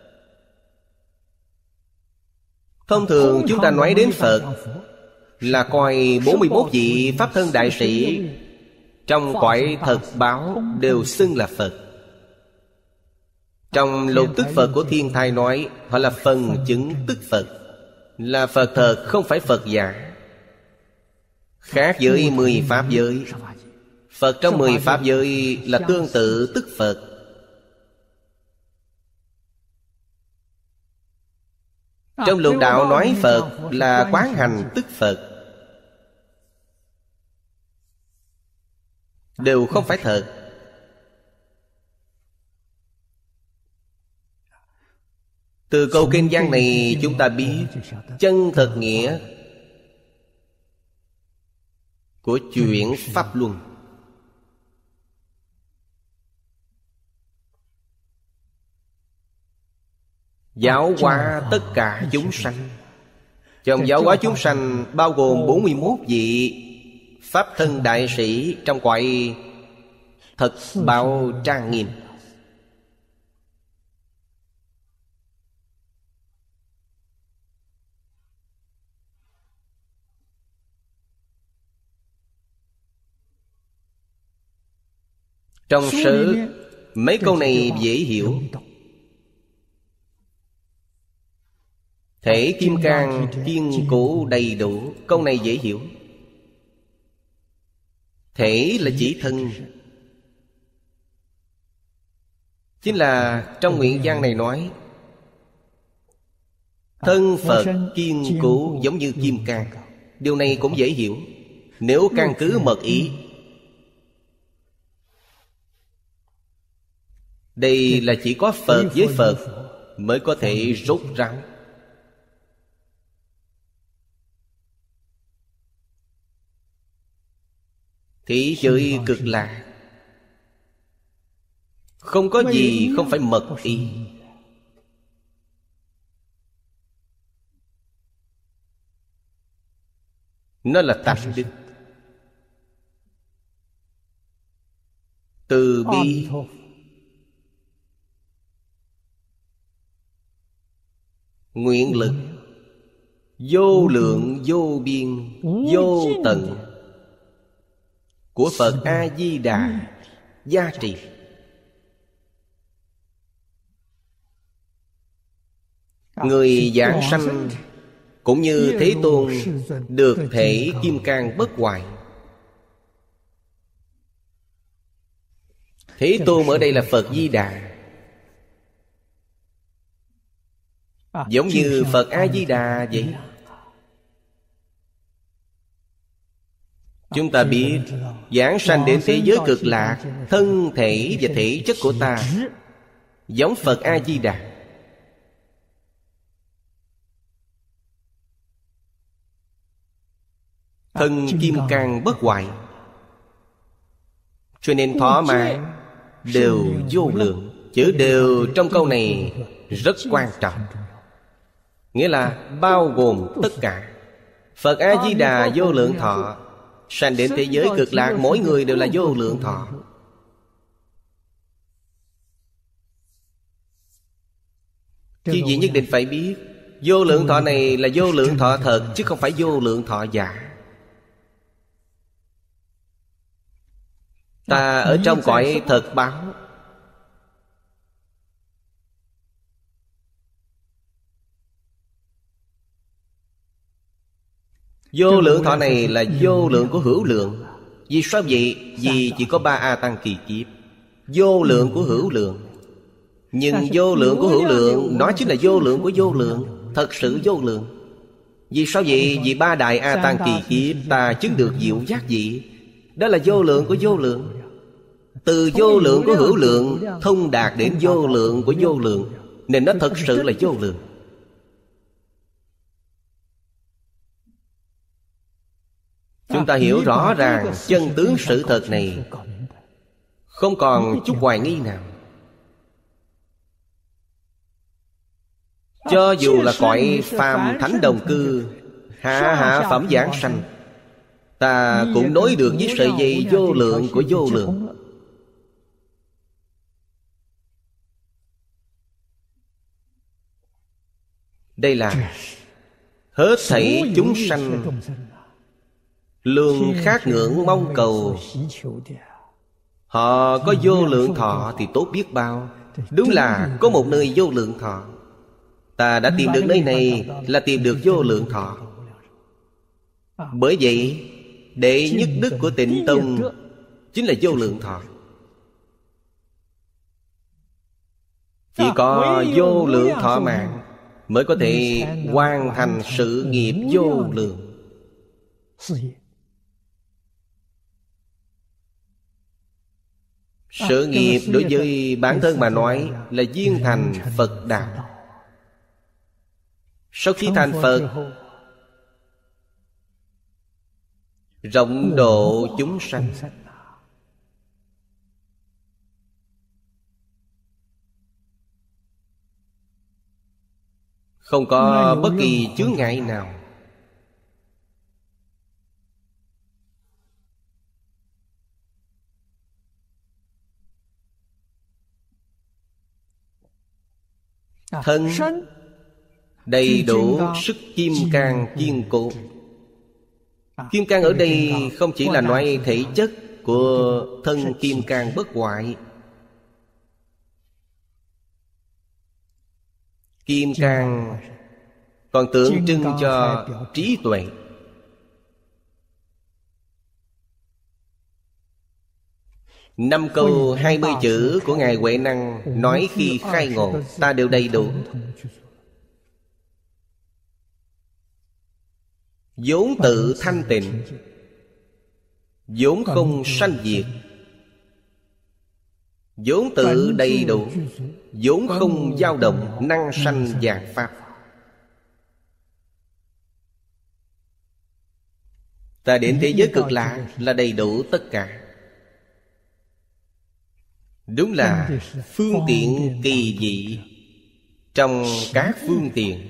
Thông thường chúng ta nói đến Phật là coi 41 vị Pháp thân đại sĩ trong cõi thật báo đều xưng là Phật. Trong Lục Tức Phật của Thiên Thai nói họ là phần chứng tức Phật, là Phật thật, không phải Phật giả. Khác với 10 Pháp giới. Phật trong 10 Pháp giới là tương tự tức Phật, Trong lục đạo nói Phật là quán hành tức Phật, đều không phải thật. Từ câu kinh văn này chúng ta biết chân thật nghĩa của chuyển pháp luân. Giáo hóa tất cả chúng sanh. Trong giáo hóa chúng sanh bao gồm 41 vị Pháp thân đại sĩ trong cõi thật báo trang nghiêm. Trong sử mấy câu này dễ hiểu. Thể kim cang kiên cố đầy đủ, câu này dễ hiểu. Thể là chỉ thân, chính là trong nguyện văn này nói thân Phật kiên cố giống như kim cang. Điều này cũng dễ hiểu. Nếu căn cứ mật ý, đây là chỉ có Phật với Phật mới có thể rốt ráo. Thế giới cực lạc không có gì không phải mật ý. Nó là tánh đức. Từ bi, nguyện lực, vô lượng vô biên vô tận của Phật A-di-đà gia trì. Người giảng sanh cũng như Thế Tôn được thể kim cang bất hoại. Thế Tôn ở đây là Phật Di Đà, giống như Phật A-di-đà vậy. Chúng ta biết giảng sanh đến thế giới cực lạc, thân thể và thể chất của ta giống Phật A-di-đà. Thân kim cang bất hoại, cho nên thỏa mãn đều vô lượng. Chữ đều trong câu này rất quan trọng, nghĩa là bao gồm tất cả. Phật A-di-đà vô lượng thọ, sanh đến thế giới cực lạc, mỗi người đều là vô lượng thọ. Chứ gì nhất định phải biết vô lượng thọ này là vô lượng thọ thật, chứ không phải vô lượng thọ giả. Ta ở trong cõi thật báo, vô lượng thọ này là vô lượng của hữu lượng. Vì sao vậy? Vì chỉ có 3 A Tăng kỳ kiếp. Vô lượng của hữu lượng. Nhưng vô lượng của hữu lượng nó chính là vô lượng của vô lượng, thật sự vô lượng. Vì sao vậy? Vì 3 đại A Tăng kỳ kiếp ta chứng được diệu giác vị, đó là vô lượng của vô lượng. Từ vô lượng của hữu lượng thông đạt đến vô lượng của vô lượng, nên nó thật sự là vô lượng. Chúng ta hiểu rõ ràng chân tướng sự thật này, không còn chút hoài nghi nào. Cho dù là cõi phàm thánh đồng cư, hạ phẩm giảng sanh, ta cũng nối được với sợi dây vô lượng của vô lượng. Đây là hết thảy chúng sanh luôn khát ngưỡng mong cầu. Họ có vô lượng thọ thì tốt biết bao. Đúng là có một nơi vô lượng thọ. Ta đã tìm được nơi này là tìm được vô lượng thọ. Bởi vậy đệ nhất đức của Tịnh Tông chính là vô lượng thọ. Chỉ có vô lượng thọ mạng mới có thể hoàn thành sự nghiệp vô lượng. Sự nghiệp đối với bản thân mà nói là viên thành Phật đạo. Sau khi thành Phật, rộng độ chúng sanh. Không có bất kỳ chướng ngại nào. Thân đầy đủ sức kim cang kiên cố. Kim cang ở đây không chỉ là nói thể chất của thân kim cang bất hoại. Kim cang còn tượng trưng cho trí tuệ. Năm câu 20 chữ của Ngài Huệ Năng nói khi khai ngộ, ta đều đầy đủ. Vốn tự thanh tịnh, vốn không sanh diệt, vốn tự đầy đủ, vốn không dao động, năng sanh vạn pháp. Ta đến thế giới cực lạc là đầy đủ tất cả. Đúng là phương tiện kỳ dị trong các phương tiện.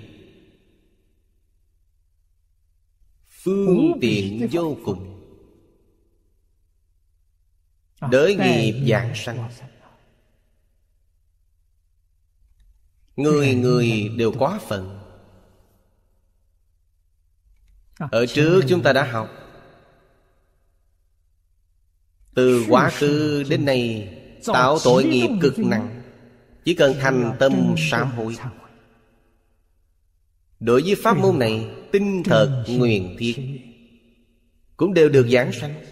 Phương tiện vô cùng. Đới nghiệp vãng sanh. Người người đều có phận. Ở trước chúng ta đã học, từ quá khứ đến nay tạo tội nghiệp cực nặng, chỉ cần thành tâm sám hối. Đối với pháp môn này, tinh thật nguyện thiết, cũng đều được giảng sanh.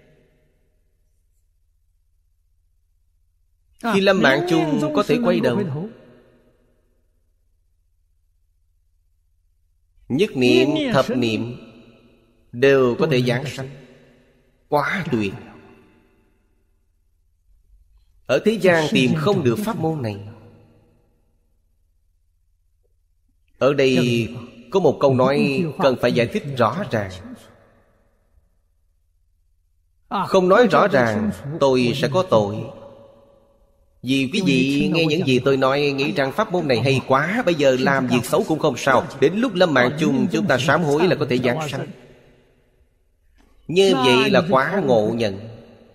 Khi lâm mạng chung có thể quay đầu. Nhất niệm thập niệm đều có thể giảng sanh. Quá tuyệt. Ở thế gian tìm không được pháp môn này. Ở đây có một câu nói cần phải giải thích rõ ràng. Không nói rõ ràng tôi sẽ có tội. Vì quý vị nghe những gì tôi nói nghĩ rằng pháp môn này hay quá, bây giờ làm việc xấu cũng không sao, đến lúc lâm mạng chung chúng ta sám hối là có thể giảng sanh. Như vậy là quá ngộ nhận.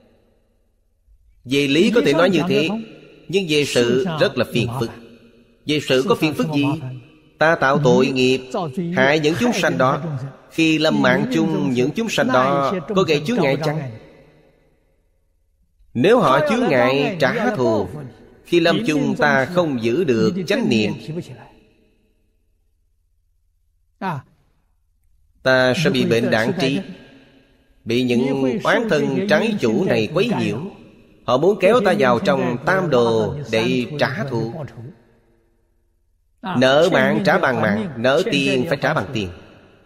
Về lý có thể nói như thế, nhưng về sự rất là phiền phức. Về sự có phiền phức gì? Ta tạo tội nghiệp hại những chúng sanh đó. Khi lâm mạng chung những chúng sanh đó có gây chướng ngại chăng? Nếu họ chướng ngại trả thù, khi lâm chung ta không giữ được chánh niệm, ta sẽ bị bệnh đạn trí, bị những oán thân trái chủ này quấy nhiễu. Họ muốn kéo ta vào trong tam đồ để trả thù. Nợ mạng trả bằng mạng, nợ tiền phải trả bằng tiền.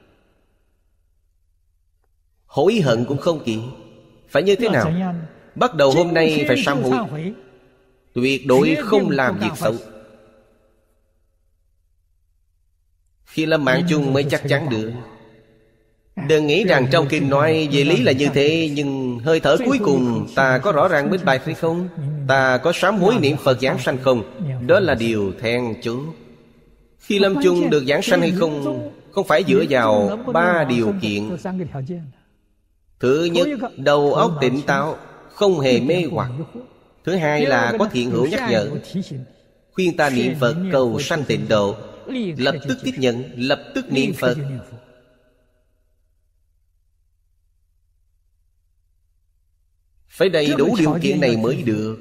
Hối hận cũng không kịp. Phải như thế nào? Bắt đầu hôm nay phải sám hối, tuyệt đối không làm việc xấu. Khi lâm mạng chung mới chắc chắn được. Đừng nghĩ rằng trong kinh nói về lý là như thế, nhưng hơi thở cuối cùng ta có rõ ràng minh bạch hay không? Ta có sám hối niệm Phật giảng sanh không? Đó là điều then chốt. Khi lâm chung được giảng sanh hay không, không phải dựa vào 3 điều kiện. Thứ nhất, đầu óc tỉnh táo, không hề mê hoặc. Thứ hai là có thiện hữu nhắc nhở, khuyên ta niệm Phật cầu sanh tịnh độ, lập tức tiếp nhận, lập tức niệm Phật. Phải đầy đủ điều kiện này mới được.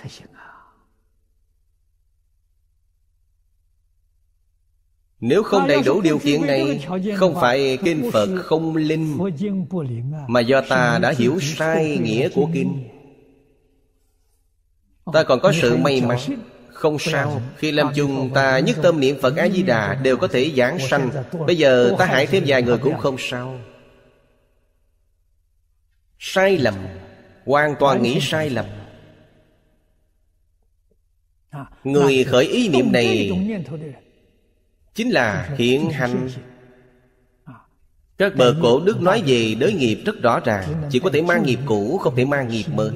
Nếu không đầy đủ điều kiện này, không phải kinh Phật không linh, mà do ta đã hiểu sai nghĩa của kinh. Ta còn có sự may mắn, Không sao. Khi lâm chung ta nhất tâm niệm Phật A-di-đà đều có thể giảng sanh. Bây giờ ta hại thêm vài người cũng không sao. Sai lầm, hoàn toàn nghĩ sai lầm. Người khởi ý niệm này chính là hiện hành. Các bậc cổ đức nói về đới nghiệp rất rõ ràng. Chỉ có thể mang nghiệp cũ, không thể mang nghiệp mới.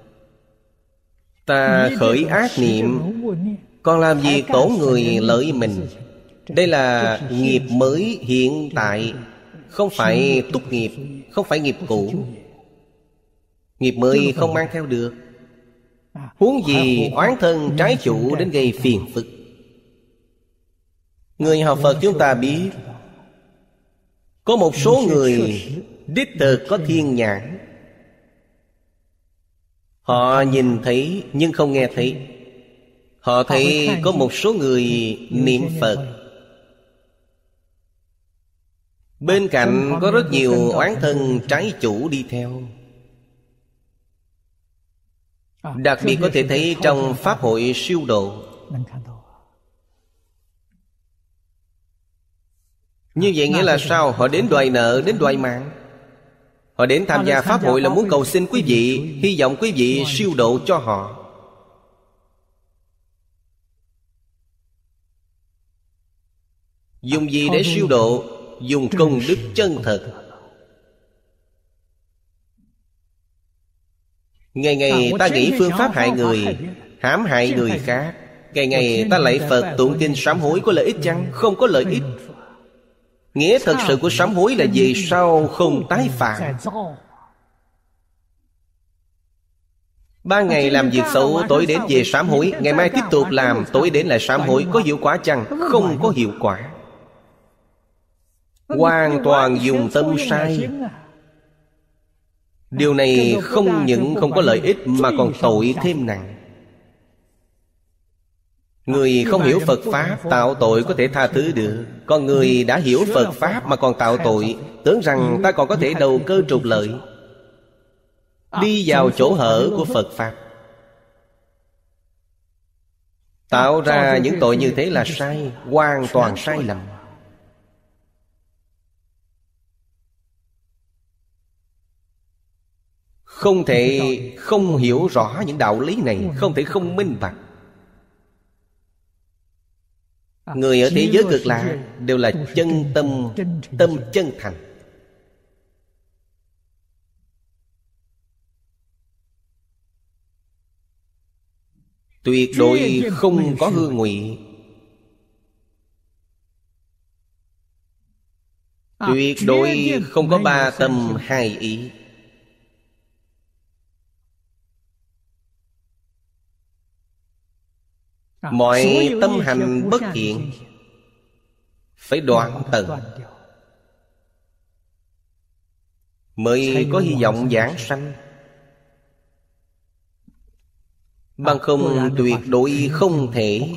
Ta khởi ác niệm, còn làm gì tổn người lợi mình. Đây là nghiệp mới hiện tại, không phải túc nghiệp, không phải nghiệp cũ. Nghiệp mới không mang theo được. Huống gì oán thân trái chủ đến gây phiền phức. Người học Phật chúng ta biết, có một số người đích thực có thiên nhãn. Họ nhìn thấy nhưng không nghe thấy. Họ thấy có một số người niệm Phật, bên cạnh có rất nhiều oán thân trái chủ đi theo. Đặc biệt có thể thấy trong Pháp hội siêu độ. Như vậy nghĩa là sao? Họ đến đòi nợ, đến đòi mạng. Họ đến tham gia Pháp hội là muốn cầu xin quý vị, hy vọng quý vị siêu độ cho họ. Dùng gì để siêu độ? Dùng công đức chân thật. Ngày ngày ta nghĩ phương pháp hại người, hãm hại người khác. Ngày ngày ta lạy Phật tụng kinh sám hối có lợi ích chăng? Không có lợi ích. Nghĩa thật sự của sám hối là vì sao không tái phạm. Ban ngày làm việc xấu, tối đến về sám hối. Ngày mai tiếp tục làm, tối đến lại sám hối. Có hiệu quả chăng? Không có hiệu quả. Hoàn toàn dùng tâm sai. Điều này không những không có lợi ích mà còn tội thêm nặng. Người không hiểu Phật Pháp tạo tội có thể tha thứ được. Còn người đã hiểu Phật Pháp mà còn tạo tội, tưởng rằng ta còn có thể đầu cơ trục lợi, đi vào chỗ hở của Phật Pháp. Tạo ra những tội như thế là sai, hoàn toàn sai lầm. Không thể không hiểu rõ những đạo lý này, không thể không minh bạch. Người ở thế giới cực lạc đều là chân tâm, tâm chân thành. Tuyệt đối không có hư ngụy. Tuyệt đối không có ba tâm hai ý. Mọi tâm hành bất thiện phải đoạn tận, mới có hy vọng giảng sanh. Bằng không tuyệt đối không thể.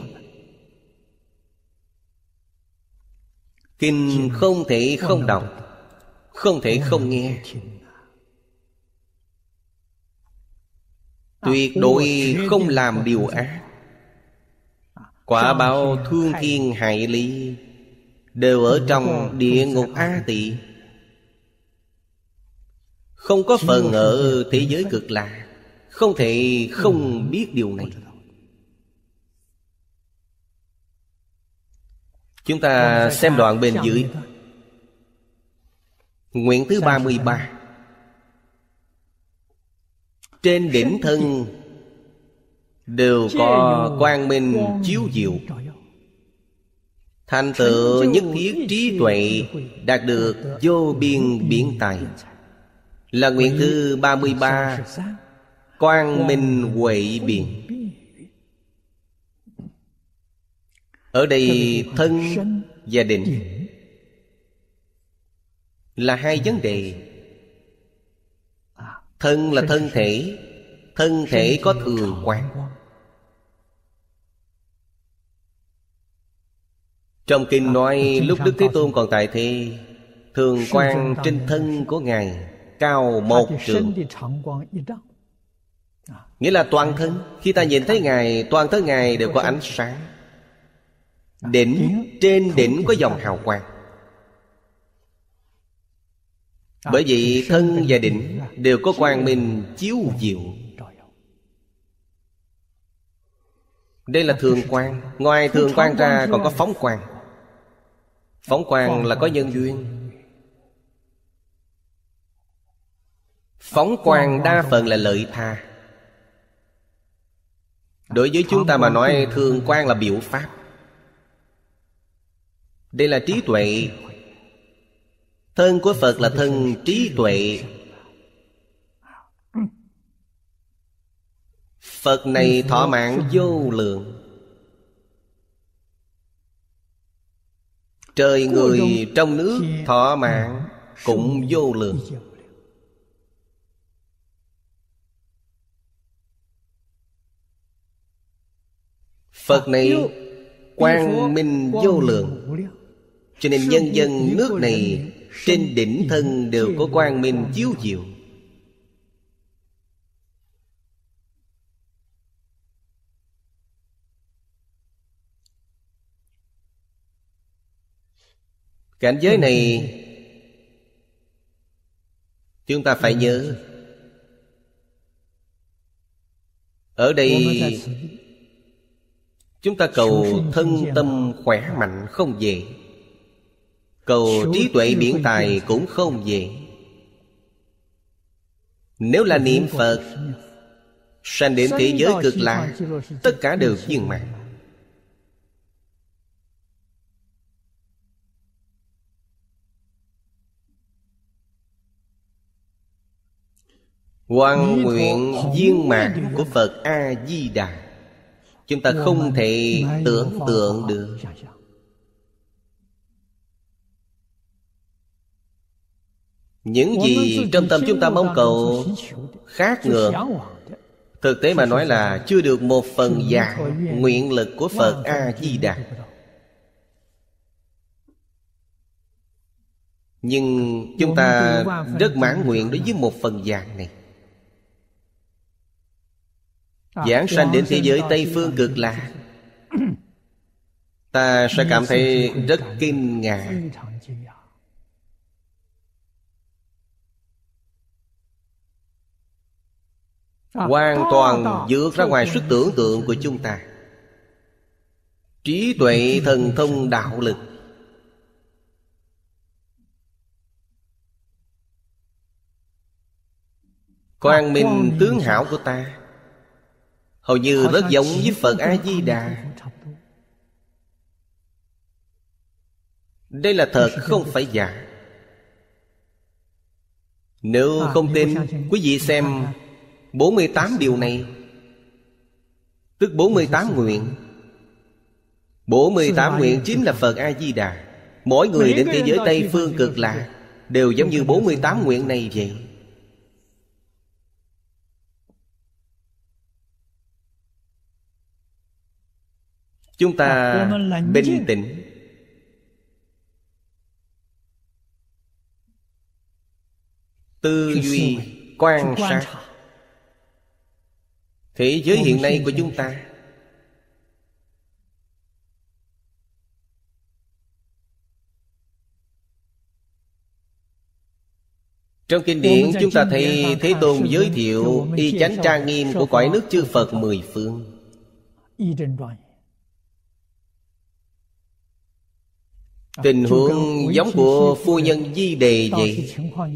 Kinh không thể không đọc, không thể không nghe. Tuyệt đối không làm điều ác. Quả báo thương thiên hại lý đều ở trong địa ngục A Tỳ, không có phần ở thế giới cực lạc. Không thể không biết điều này. Chúng ta xem đoạn bên dưới. Nguyện thứ 33. Trên đỉnh thân đều có quang minh chiếu diệu, thành tựu nhất thiết trí tuệ, đạt được vô biên biện tài. Là nguyện thứ 33. Quang minh huệ biện. Ở đây thân và định là hai vấn đề. Thân là thân thể. Thân thể có thường quán. Trong kinh nói lúc Đức Thế Tôn còn tại thế, thường quang trên thân của Ngài cao 1 trượng. Nghĩa là toàn thân. Khi ta nhìn thấy Ngài, toàn thân Ngài đều có ánh sáng. Đỉnh, trên đỉnh có dòng hào quang. Bởi vậy thân và đỉnh đều có quang minh chiếu diệu. Đây là thường quang. Ngoài thường quang ra còn có phóng quang. Phóng quang là có nhân duyên. Phóng quang đa phần là lợi tha. Đối với chúng ta mà nói, thường quang là biểu pháp. Đây là trí tuệ. Thân của Phật là thân trí tuệ. Phật này thọ mạng vô lượng. Trời người trong nước thọ mạng cũng vô lượng. Phật này quang minh vô lượng. Cho nên nhân dân nước này trên đỉnh thân đều có quang minh chiếu diệu. Cảnh giới này chúng ta phải nhớ. Ở đây chúng ta cầu thân tâm khỏe mạnh không dễ. Cầu trí tuệ biển tài cũng không dễ. Nếu là niệm Phật, sanh đến thế giới cực lạc, tất cả đều viên mãn. Hoằng nguyện viên mãn của Phật A-di-đà, chúng ta không thể tưởng tượng được. Những gì trong tâm chúng ta mong cầu khác ngược, thực tế mà nói là chưa được một phần vạn nguyện lực của Phật A-di-đà. Nhưng chúng ta rất mãn nguyện đối với một phần vạn này. Giảng sanh đến thế giới Tây Phương Cực Lạc, ta sẽ cảm thấy rất kinh ngạc. Hoàn toàn vượt ra ngoài sức tưởng tượng của chúng ta. Trí tuệ thần thông đạo lực, quang minh tướng hảo của ta hầu như rất giống với Phật A-di-đà. Đây là thật không phải giả. Nếu không tin, quý vị xem 48 điều này, tức 48 nguyện. 48 nguyện chính là Phật A-di-đà. Mỗi người đến thế giới Tây Phương Cực Lạc đều giống như 48 nguyện này vậy. Chúng ta bình tĩnh, tư duy, quan sát thế giới hiện nay của chúng ta. Trong kinh điển chúng ta thấy Thế Tôn giới thiệu y chánh trang nghiêm của cõi nước chư Phật mười phương. Tình huống giống của phu nhân Di Đề vậy.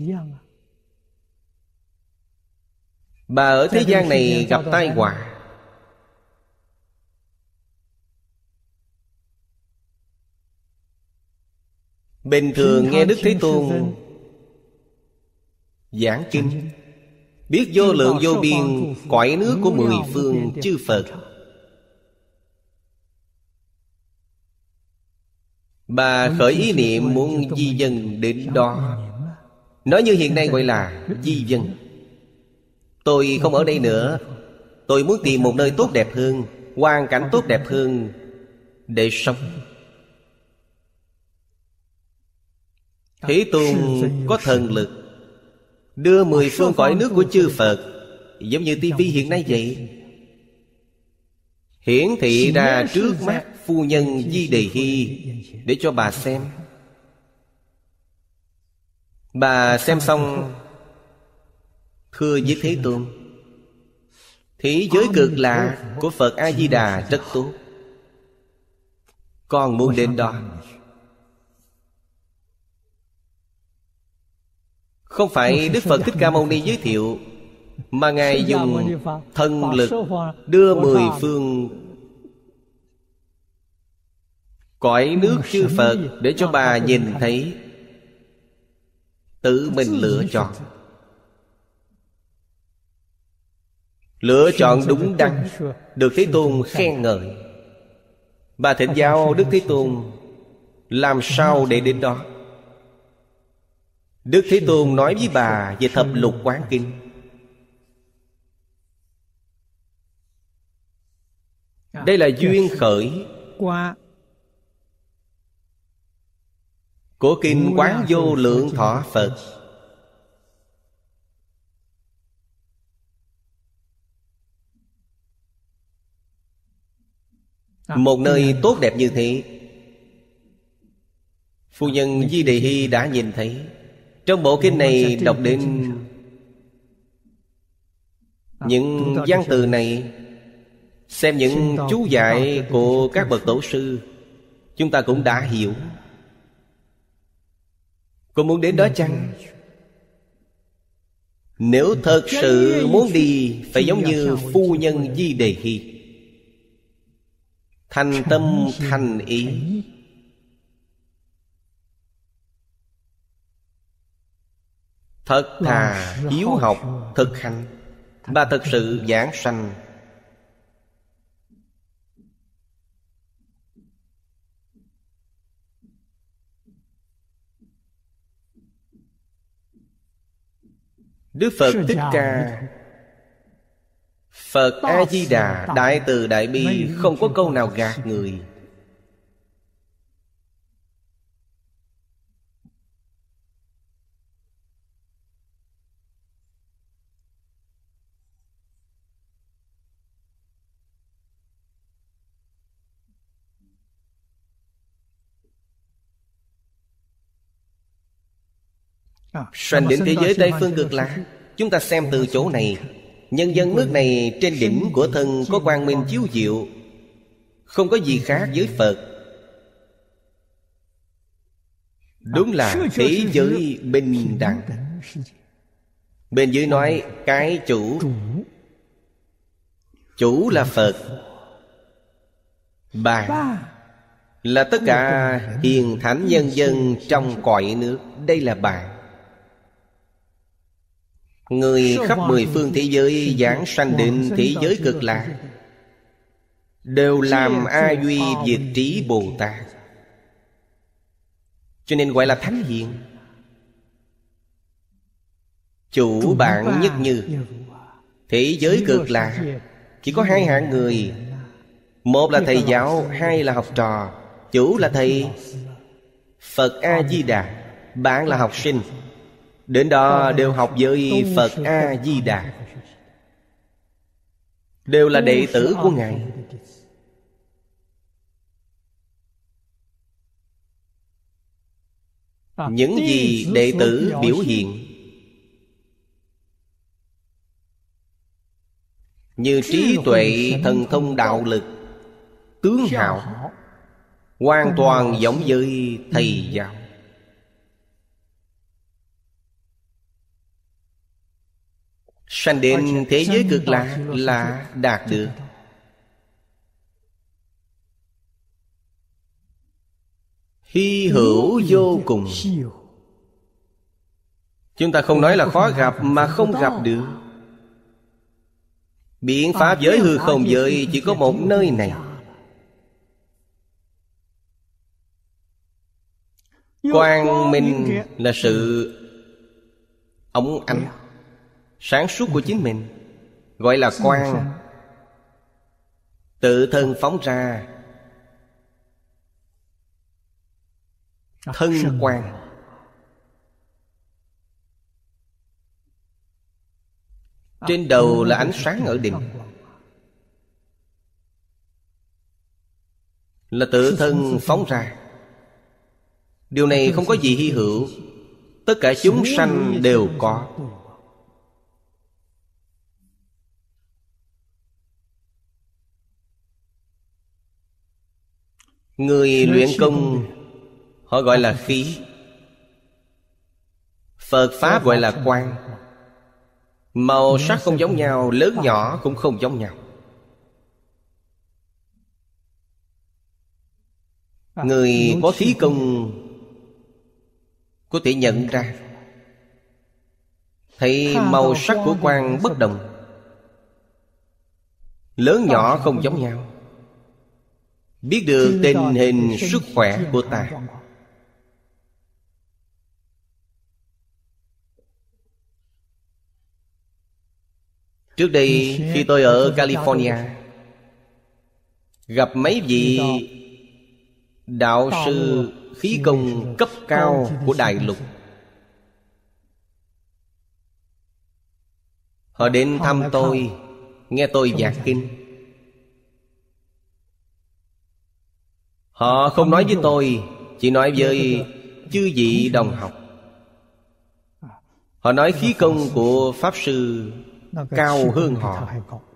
Bà ở thế gian này gặp tai họa, bình thường nghe Đức Thế Tôn giảng kinh, biết vô lượng vô biên cõi nước của mười phương chư Phật. Bà khởi ý niệm muốn di dân đến đó. Nói như hiện nay gọi là di dân. Tôi không ở đây nữa, tôi muốn tìm một nơi tốt đẹp hơn, hoàn cảnh tốt đẹp hơn để sống. Thế Tôn có thần lực đưa mười phương cõi nước của chư Phật giống như tivi hiện nay vậy, hiển thị ra trước mắt phu nhân Di Đề Hy để cho bà xem. Bà xem xong thưa với Thế Tôn: thế giới cực lạc của Phật A-di-đà rất tốt, con muốn đến đó. Không phải Đức Phật Thích Ca Mâu Ni giới thiệu, mà Ngài dùng thần lực đưa mười phương cõi nước chư Phật để cho bà nhìn thấy, tự mình lựa chọn. Lựa chọn đúng đắn, được Thế Tôn khen ngợi. Bà thỉnh giáo Đức Thế Tôn làm sao để đến đó. Đức Thế Tôn nói với bà về Thập Lục Quán Kinh. Đây là duyên khởi của Kinh Quán Vô Lượng Thọ Phật. Một nơi tốt đẹp như thế, phu nhân Di Đề Hy đã nhìn thấy. Trong bộ kinh này đọc đến những văn từ này, xem những chú dạy của các bậc tổ sư, chúng ta cũng đã hiểu. Cô muốn đến đó chăng? Nếu thật sự muốn đi, phải giống như phu nhân Di Đề Hy, thành tâm thành ý. Thật thà hiếu học thực hành, bà thật sự giảng sanh. Đức Phật Thích Ca, Phật A-di-đà đại từ đại bi, không có câu nào gạt người. Sanh đến thế giới Tây Phương Cực Lạc. Chúng ta xem từ chỗ này, nhân dân nước này trên đỉnh của thân có quang minh chiếu diệu, không có gì khác với Phật. Đúng là thế giới bình đẳng. Bên dưới nói cái chủ, chủ là Phật, bạn là tất cả hiền thánh nhân dân trong cõi nước. Đây là bạn. Người khắp mười phương thế giới giảng sanh định thế giới cực lạc đều làm A Duy Diệt Trí Bồ Tát, cho nên gọi là thánh hiền. Chủ bạn nhất như. Thế giới cực lạc chỉ có hai hạng người, một là thầy giáo, hai là học trò. Chủ là thầy, Phật A-di-đà, bạn là học sinh. Đến đó đều học với Phật A-di-đà, đều là đệ tử của Ngài. Những gì đệ tử biểu hiện như trí tuệ, thần thông, đạo lực, tướng hảo, hoàn toàn giống với thầy giáo. Sanh đến thế giới cực lạc là đạt được. Hy hữu vô cùng. Chúng ta không nói là khó gặp, mà không gặp được. Biện pháp giới hư không giới chỉ có một nơi này. Quang minh là sự óng ánh sáng suốt của chính mình, gọi là quang. Tự thân phóng ra thân quang. Trên đầu là ánh sáng ở đỉnh, là tự thân phóng ra. Điều này không có gì hy hữu, tất cả chúng sanh đều có. Người luyện công họ gọi là khí, Phật Pháp gọi là quang. Màu sắc không giống nhau, lớn nhỏ cũng không giống nhau. Người có khí công có thể nhận ra, thấy màu sắc của quang bất đồng, lớn nhỏ không giống nhau, biết được tình hình sức khỏe của ta. Trước đây khi tôi ở California, gặp mấy vị đạo sư khí công cấp cao của đại lục. Họ đến thăm tôi, nghe tôi giảng kinh. Họ không nói với tôi, chỉ nói với chư vị đồng học. Họ nói khí công của Pháp Sư cao hơn họ.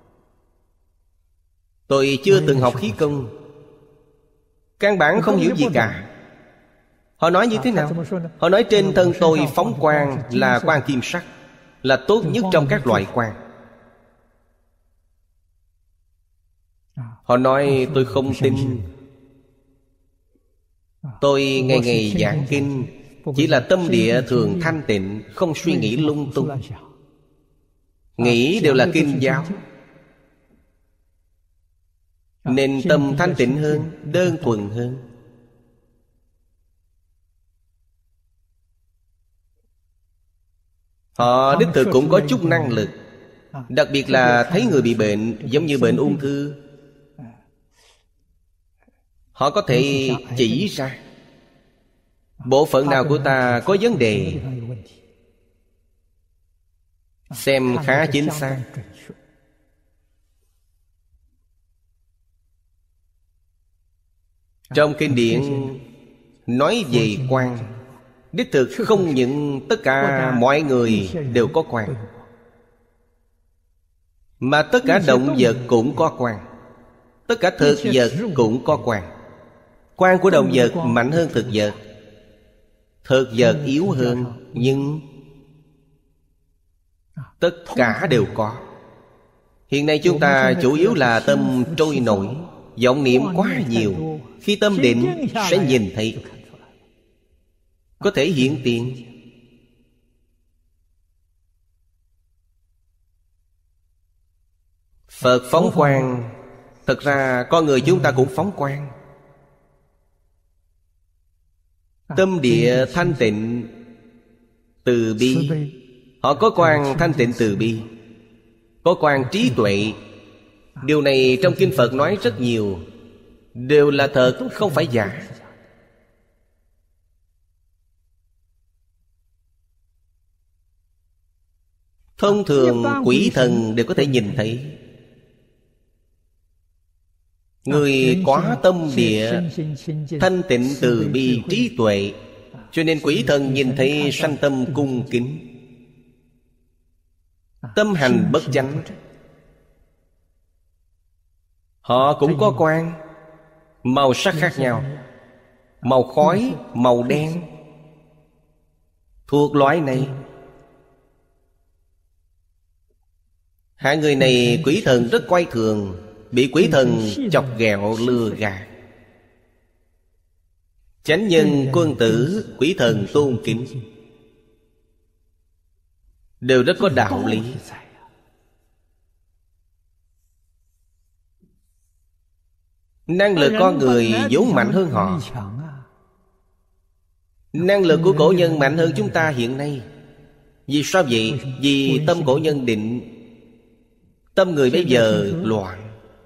Tôi chưa từng học khí công, căn bản không hiểu gì cả. Họ nói như thế nào? Họ nói trên thân tôi phóng quang là quang kim sắc, là tốt nhất trong các loại quang. Họ nói tôi không tin. Tôi ngày ngày giảng kinh, chỉ là tâm địa thường thanh tịnh, không suy nghĩ lung tung, nghĩ đều là kinh giáo, nên tâm thanh tịnh hơn, đơn thuần hơn. Họ đích thực cũng có chút năng lực, đặc biệt là thấy người bị bệnh, giống như bệnh ung thư, họ có thể chỉ ra bộ phận nào của ta có vấn đề, xem khá chính xác. Trong kinh điển nói về quang, đích thực không những tất cả mọi người đều có quang, mà tất cả động vật cũng có quang, tất cả thực vật cũng có quang. Quang của động vật mạnh hơn thực vật, thực vật yếu hơn, nhưng tất cả đều có. Hiện nay chúng ta chủ yếu là tâm trôi nổi, vọng niệm quá nhiều. Khi tâm định sẽ nhìn thấy, có thể hiện tiền. Phật phóng quang, thật ra con người chúng ta cũng phóng quang. Tâm địa thanh tịnh từ bi, họ có quang thanh tịnh từ bi, có quang trí tuệ. Điều này trong kinh Phật nói rất nhiều, đều là thật, không phải giả. Thông thường quỷ thần đều có thể nhìn thấy. Người có tâm địa thanh tịnh từ bi trí tuệ, cho nên quỷ thần nhìn thấy sanh tâm cung kính. Tâm hành bất chánh, họ cũng có quang, màu sắc khác nhau, màu khói, màu đen, thuộc loại này. Hạng người này quỷ thần rất coi thường, bị quỷ thần chọc ghẹo lừa gạt. Chánh nhân quân tử quỷ thần tôn kính, đều rất có đạo lý. Năng lực con người vốn mạnh hơn họ. Năng lực của cổ nhân mạnh hơn chúng ta hiện nay. Vì sao vậy? Vì tâm cổ nhân định, tâm người bây giờ loạn.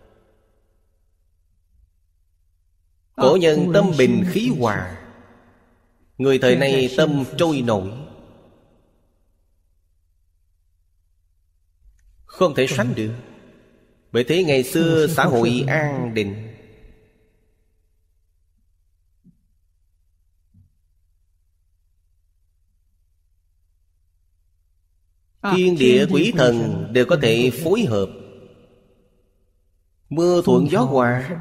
Cổ nhân tâm bình khí hòa, người thời nay tâm trôi nổi. không thể sánh được. Bởi thế ngày xưa xã hội an định, thiên địa quỷ thần đều có thể phối hợp, mưa thuận gió hòa,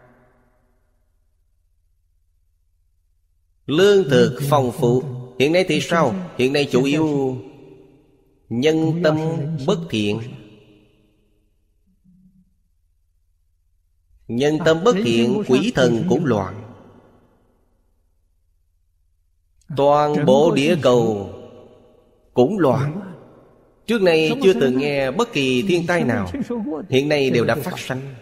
lương thực phong phú. Hiện nay thì sao? Hiện nay chủ yếu nhân tâm bất thiện. Nhân tâm bất thiện, quỷ thần cũng loạn. Toàn bộ địa cầu cũng loạn. Trước nay chưa từng nghe bất kỳ thiên tai nào, hiện nay đều đã phát sanh.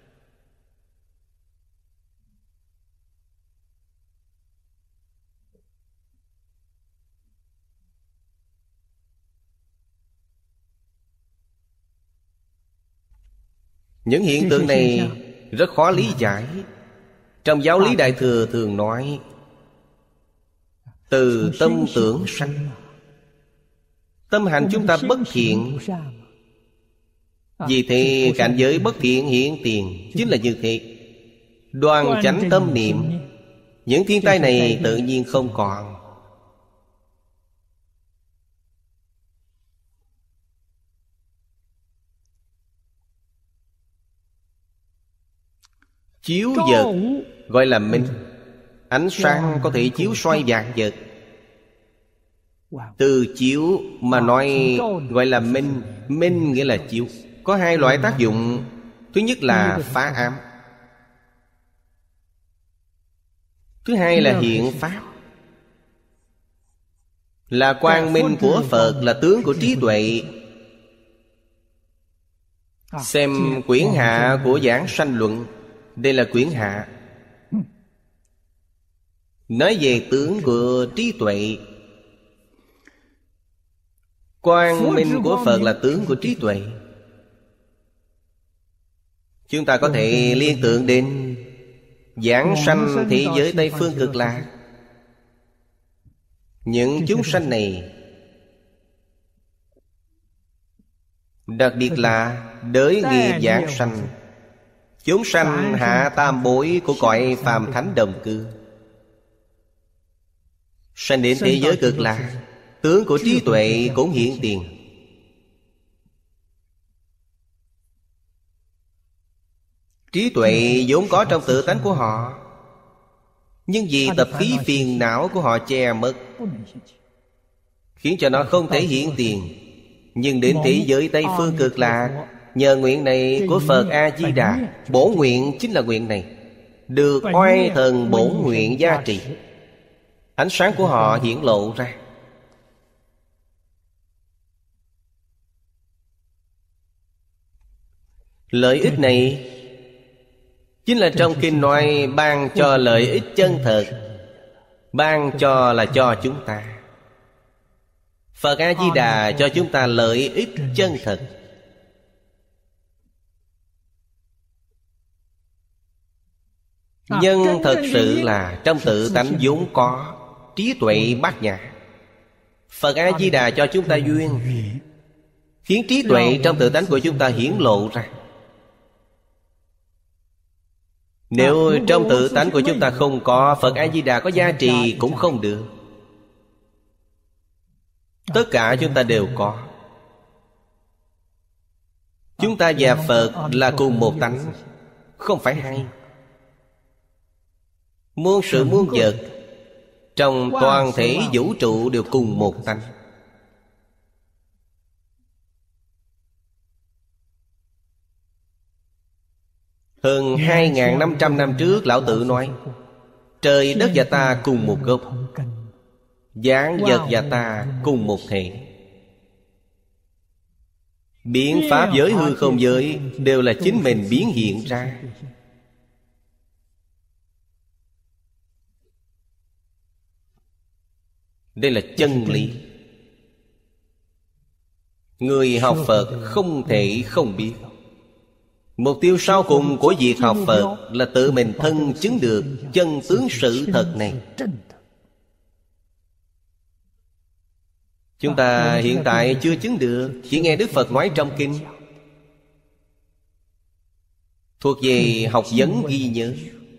Những hiện tượng này rất khó lý giải. Trong giáo lý Đại Thừa thường nói từ tâm tưởng sanh. Tâm hành chúng ta bất thiện, vì thế cảnh giới bất thiện hiện tiền. Chính là như thế. Đoan chánh tâm niệm, những thiên tai này tự nhiên không còn. Chiếu vật gọi là minh. Ánh sáng có thể chiếu soi vạn vật. Từ chiếu mà nói gọi là minh. Minh nghĩa là chiếu. Có hai loại tác dụng. Thứ nhất là phá ám, thứ hai là hiện pháp. Là quang minh của Phật, là tướng của trí tuệ. Xem quyển hạ của Giảng Sanh Luận. Đây là quyển hạ, nói về tướng của trí tuệ. Quang minh của Phật là tướng của trí tuệ. Chúng ta có thể liên tưởng đến giảng sanh thế giới Tây Phương Cực Lạc. Những chúng sanh này đặc biệt là đới nghiệp giảng sanh, chúng sanh hạ tam bối của cõi phàm thánh đồng cư, sanh đến thế giới Cực Lạc. Tướng của trí tuệ cũng hiện tiền. Trí tuệ vốn có trong tự tánh của họ, nhưng vì tập khí phiền não của họ che mất, khiến cho nó không thể hiện tiền. Nhưng đến thế giới Tây Phương Cực Lạc, nhờ nguyện này của Phật A-di-đà, bổ nguyện chính là nguyện này, được oai thần bổ nguyện gia trì, ánh sáng của họ hiển lộ ra. Lợi ích này chính là trong kinh nói ban cho lợi ích chân thật. Ban cho là cho chúng ta. Phật A-di-đà cho chúng ta lợi ích chân thật. Nhưng thật sự là trong tự tánh vốn có trí tuệ bát nhã. Phật A-di-đà cho chúng ta duyên, khiến trí tuệ trong tự tánh của chúng ta hiển lộ ra. Nếu trong tự tánh của chúng ta không có, Phật A-di-đà có gia trì cũng không được. Tất cả chúng ta đều có. Chúng ta và Phật là cùng một tánh, không phải hai. Muôn sự muôn vật trong toàn thể vũ trụ đều cùng một tánh. Hơn 2.500 năm trước, Lão Tử nói trời đất và ta cùng một gốc, vạn vật và ta cùng một thể. Biến pháp giới hư không giới đều là chính mình biến hiện ra. Đây là chân lý. Người học Phật không thể không biết. Mục tiêu sau cùng của việc học Phật là tự mình thân chứng được chân tướng sự thật này. Chúng ta hiện tại chưa chứng được, chỉ nghe Đức Phật nói trong kinh. thuộc về học vấn ghi nhớ.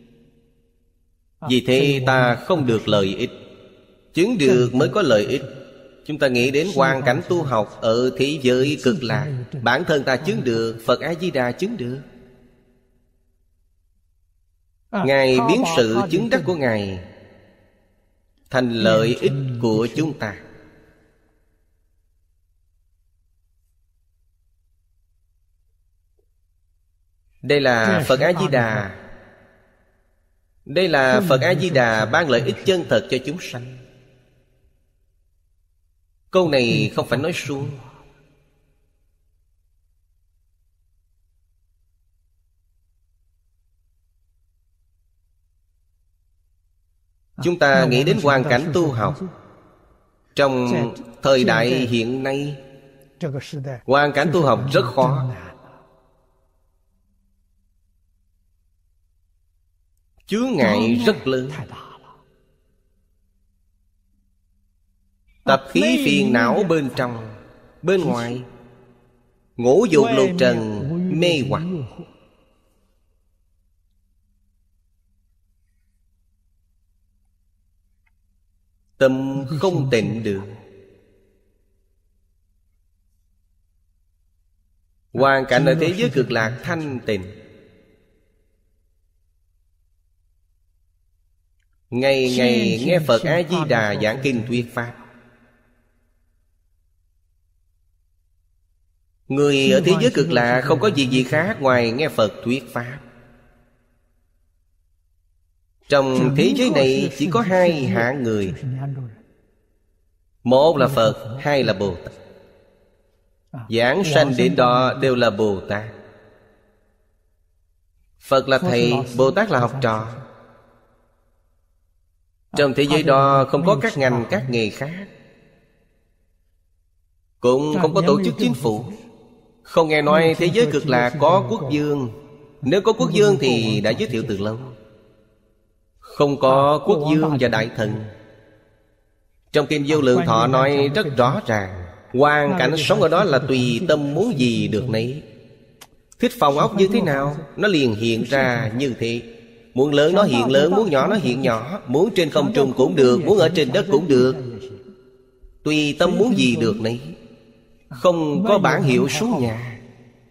Vì thế ta không được lợi ích. Chứng được mới có lợi ích. Chúng ta nghĩ đến hoàn cảnh tu học ở thế giới cực lạc. Bản thân ta chứng được, Phật A-di-đà chứng được. Ngài biến sự chứng đắc của Ngài thành lợi ích của chúng ta. Đây là Phật A-di-đà. Đây là Phật A-di-đà ban lợi ích chân thật cho chúng sanh. Câu này không phải nói suông. Chúng ta nghĩ đến hoàn cảnh tu học trong thời đại hiện nay. Hoàn cảnh tu học rất khó. Chướng ngại rất lớn. Tập khí phiền não bên trong, bên ngoài, ngũ dục lục trần mê hoặc. Tâm không tịnh được. Hoàn cảnh ở thế giới cực lạc thanh tịnh. Ngày ngày nghe Phật A-di-đà giảng kinh thuyết pháp. Người ở thế giới cực lạc không có gì khác ngoài nghe Phật thuyết pháp. Trong thế giới này chỉ có hai hạng người. Một là Phật, hai là Bồ Tát. Giảng sanh đến đó đều là Bồ Tát. Phật là thầy, Bồ Tát là học trò. Trong thế giới đó không có các ngành, các nghề khác. Cũng không có tổ chức chính phủ. Không nghe nói thế giới cực lạc có quốc vương. Nếu có quốc vương thì đã giới thiệu từ lâu. Không có quốc vương và đại thần. Trong kinh Vô Lượng Thọ nói rất rõ ràng, hoàn cảnh sống ở đó là tùy tâm muốn gì được nấy. Thích phòng ốc như thế nào, nó liền hiện ra như thế. Muốn lớn nó hiện lớn, muốn nhỏ nó hiện nhỏ. Muốn trên không trung cũng được, muốn ở trên đất cũng được. Tùy tâm muốn gì được nấy. Không có bản hiệu số nhà.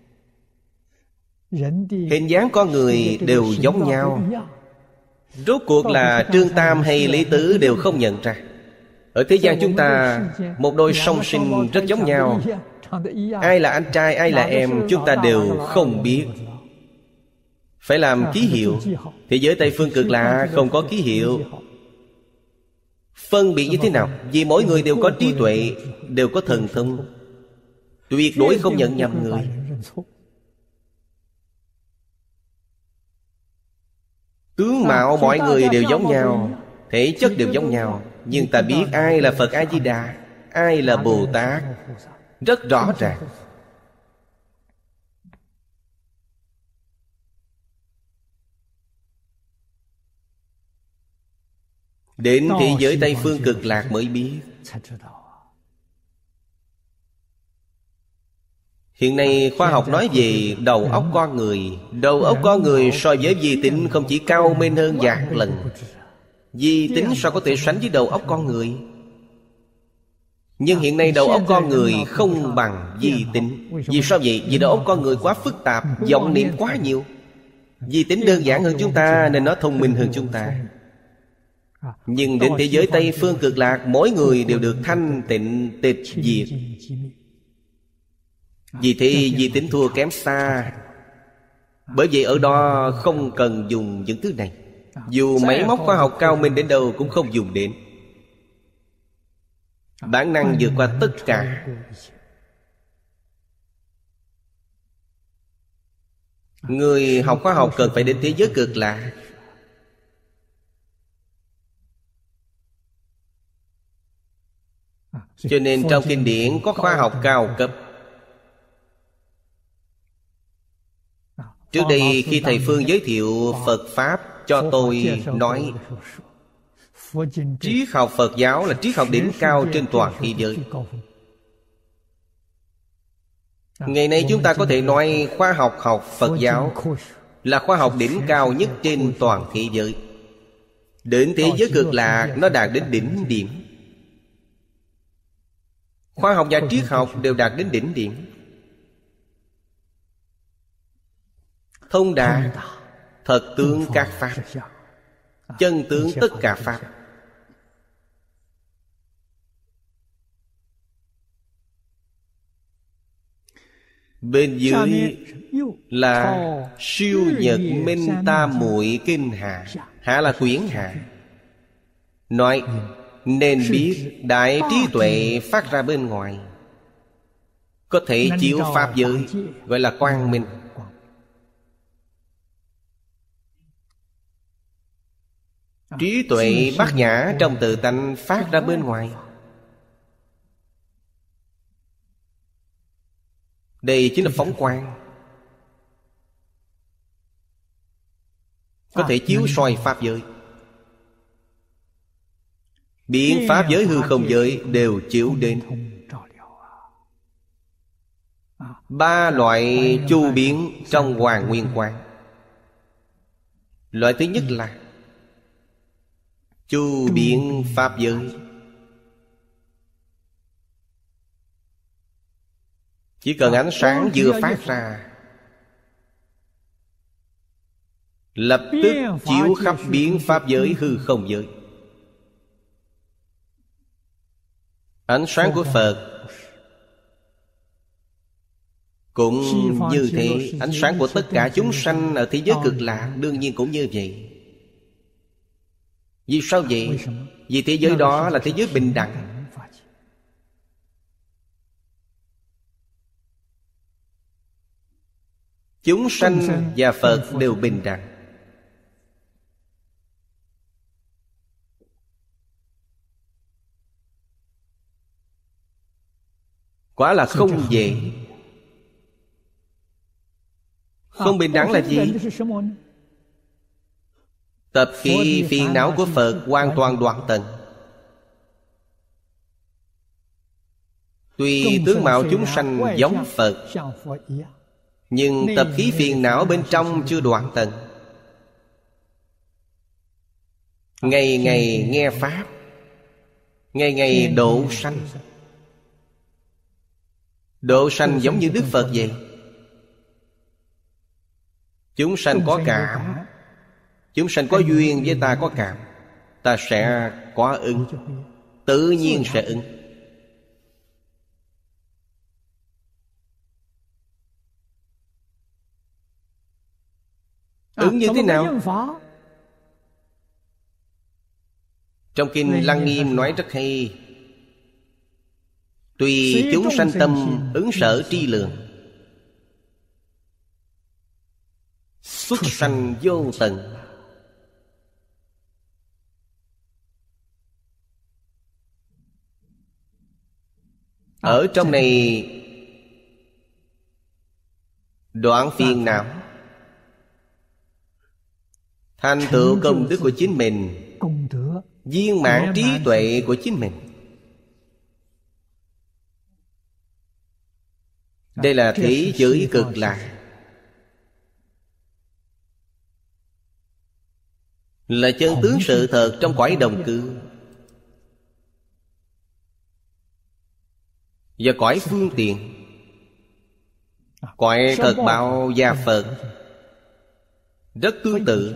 Hình dáng con người đều giống nhau. Rốt cuộc là Trương Tam hay Lý Tứ đều không nhận ra. Ở thế gian chúng ta, một đôi song sinh rất giống nhau. Ai là anh trai, ai là em, chúng ta đều không biết. Phải làm ký hiệu. Thế giới Tây Phương cực lạ không có ký hiệu. Phân biệt như thế nào? Vì mỗi người đều có trí tuệ, đều có thần thông, tuyệt đối không nhận nhầm người. Tướng mạo mọi người đều giống nhau, thể chất đều giống nhau. Nhưng ta biết ai là Phật A-di-đà, ai là Bồ Tát rất rõ ràng. Đến thế giới Tây Phương cực lạc mới biết. Hiện nay khoa học nói về đầu óc con người. Đầu óc con người so với vi tính không chỉ cao minh hơn vạn lần. Vi tính sao có thể sánh với đầu óc con người? Nhưng hiện nay đầu óc con người không bằng vi tính. Vì sao vậy? Vì đầu óc con người quá phức tạp, vọng niệm quá nhiều. Vi tính đơn giản hơn chúng ta nên nó thông minh hơn chúng ta. Nhưng đến thế giới Tây Phương cực lạc, mỗi người đều được thanh tịnh tịch diệt. Vì thế vi tính thua kém xa. Bởi vậy ở đó không cần dùng những thứ này. Dù máy móc khoa học cao minh đến đâu cũng không dùng đến. Bản năng vượt qua tất cả. Người học khoa học cần phải đến thế giới cực lạc. Cho nên trong kinh điển có khoa học cao cấp. Trước đây khi thầy Phương giới thiệu Phật Pháp cho tôi nói, triết học Phật giáo là triết học đỉnh cao trên toàn thế giới. Ngày nay chúng ta có thể nói khoa học học Phật giáo là khoa học đỉnh cao nhất trên toàn thế giới. Đến thế giới cực lạc, nó đạt đến đỉnh điểm. Khoa học và triết học đều đạt đến đỉnh điểm. Thông đạt thật tướng các pháp, chân tướng tất cả pháp. Bên dưới là siêu nhật minh tam muội kinh hạ. Hạ là quyển hạ. Nói nên biết đại trí tuệ phát ra bên ngoài, có thể chiếu pháp giới, gọi là quang minh. Trí tuệ bát nhã trong tự tánh phát ra bên ngoài. Đây chính là phóng quang, có thể chiếu soi pháp giới. Biến pháp giới hư không giới đều chiếu đến. Ba loại chu biến trong Hoàng Nguyên Quang. Loại thứ nhất là chu biến pháp giới. Chỉ cần ánh sáng vừa phát ra, lập tức chiếu khắp biến pháp giới hư không giới. Ánh sáng của Phật cũng như thế. Ánh sáng của tất cả chúng sanh ở thế giới cực lạc đương nhiên cũng như vậy. Vì sao vậy? Vì thế giới đó là thế giới bình đẳng. Chúng sanh và Phật đều bình đẳng. Quả là không dễ. Không bình đẳng là gì? Tập khí phiền não của Phật hoàn toàn đoạn tận. Tuy tướng mạo chúng sanh giống Phật, nhưng tập khí phiền não bên trong chưa đoạn tận. Ngày ngày nghe Pháp, ngày ngày độ sanh. Độ sanh giống như Đức Phật vậy. Chúng sanh có cảm, chúng sanh có duyên với ta có cảm, ta sẽ có ứng, tự nhiên sẽ ứng. Ứng như thế nào? Trong Kinh Lăng Nghiêm nói rất hay. Tùy chúng sanh tâm ứng sở tri lượng, xuất sanh vô tận. Ở trong này đoạn phiền não, thành tựu công đức của chính mình, viên mãn trí tuệ của chính mình. Đây là thế giới cực lạc, là chân tướng sự thật trong cõi đồng cư và cõi phương tiện. Cõi thật báo và Phật rất tương tự,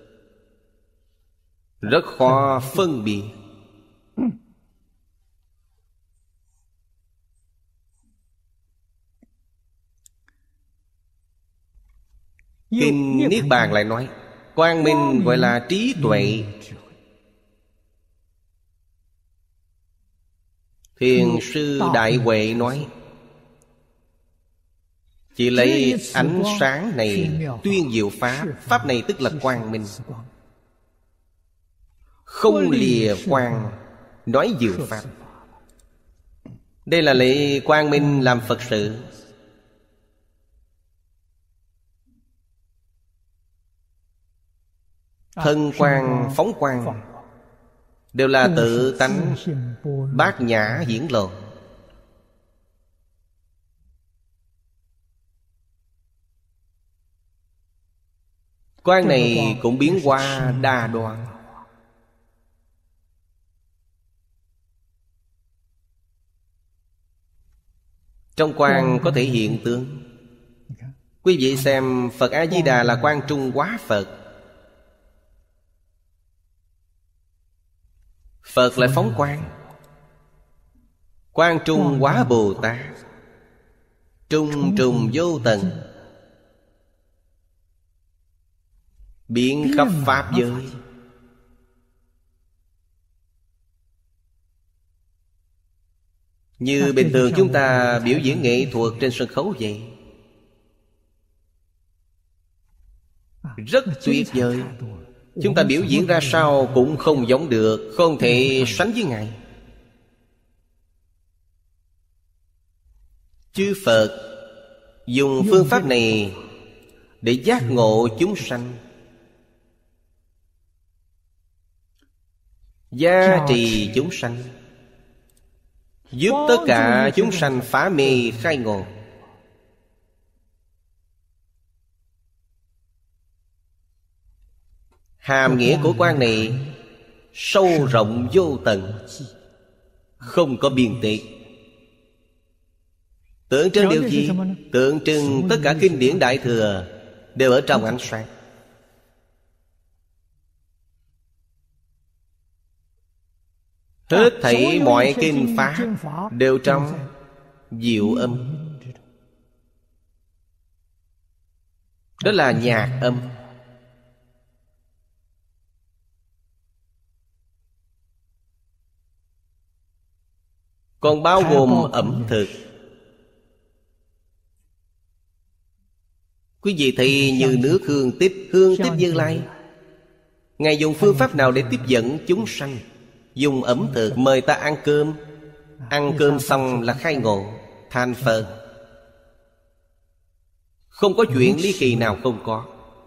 rất khó phân biệt. Kinh Niết Bàn lại nói quang minh gọi là trí tuệ. Thiền sư Đại Huệ nói chỉ lấy ánh sáng này tuyên diệu pháp. Pháp này tức là quang minh. Không lìa quang nói diệu pháp. Đây là lệ quang minh làm Phật sự. Thân quang, phóng quang đều là tự tánh bát nhã hiển lộ. Quan này cũng biến hóa đa đoan. Trong quan có thể hiện tướng. Quý vị xem Phật A-di-đà là quan Trung Hóa Phật. Phật lại phóng quang. Quang Trung Hóa Bồ Tát, trung trùng vô tận, biến khắp pháp giới. Như bình thường chúng ta biểu diễn nghệ thuật trên sân khấu vậy, rất tuyệt vời. Chúng ta biểu diễn ra sao cũng không giống được, không thể sánh với Ngài. Chư Phật dùng phương pháp này để giác ngộ chúng sanh, gia trì chúng sanh, giúp tất cả chúng sanh phá mê khai ngộ. Hàm nghĩa của quan này sâu rộng vô tận, không có biên tệ. Tượng trưng điều gì? Tượng trưng tất cả kinh điển Đại Thừa đều ở trong ánh sáng. Hết thảy mọi kinh pháp đều trong diệu âm. Đó là nhạc âm. Còn bao gồm ẩm thực. Quý vị thấy như nước hương tích Như Lai, Ngài dùng phương pháp nào để tiếp dẫn chúng sanh? Dùng ẩm thực mời ta ăn cơm. Ăn cơm xong là khai ngộ, thành Phật. Không có chuyện ly kỳ nào không có.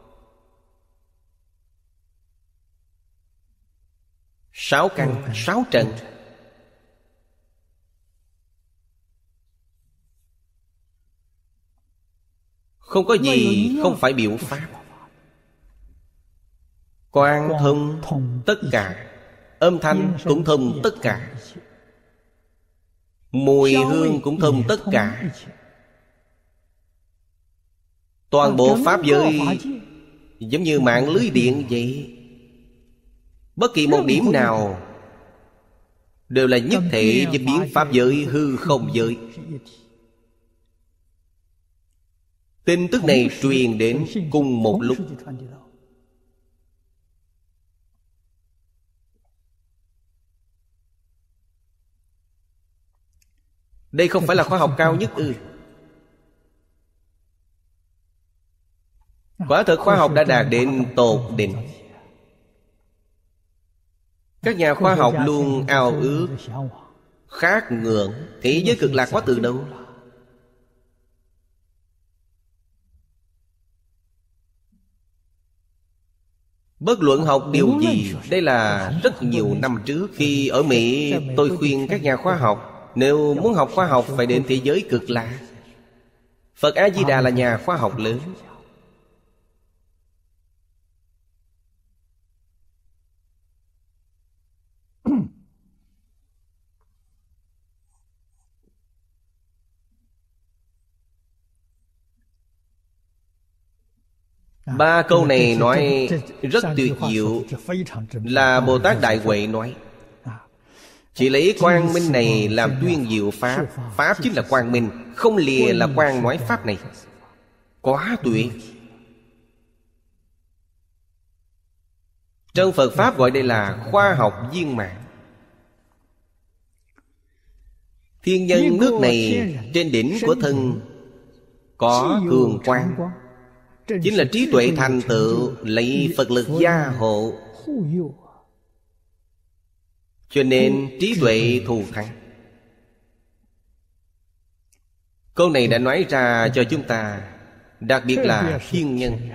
Sáu căn, sáu trần. Không có gì không phải biểu pháp. Quang thông tất cả, âm thanh cũng thông tất cả, mùi hương cũng thông tất cả. Toàn bộ pháp giới giống như mạng lưới điện vậy. Bất kỳ một điểm nào đều là nhất thể với biến pháp giới hư không giới. Tin tức này truyền đến cùng một lúc. Đây không phải là khoa học cao nhất ư? Quả thực khoa học đã đạt đến tột đỉnh. Các nhà khoa học luôn ao ước, khát ngưỡng thế giới cực lạc có từ đâu. Bất luận học điều gì, đây là rất nhiều năm trước. Khi ở Mỹ, tôi khuyên các nhà khoa học, nếu muốn học khoa học phải đến thế giới cực lạc. Phật A-di-đà là nhà khoa học lớn. Ba câu này nói rất tuyệt diệu, là Bồ Tát Đại Huệ nói. Chỉ lấy quang minh này làm tuyên diệu pháp. Pháp chính là quang minh, không lìa là quang nói pháp này. Quá tuyệt. Trong Phật Pháp gọi đây là khoa học viên mãn. Thiên nhân nước này trên đỉnh của thân có cường quang, chính là trí tuệ thành tựu, lấy Phật lực gia hộ, cho nên trí tuệ thù thắng. Câu này đã nói ra cho chúng ta, đặc biệt là thiên nhân.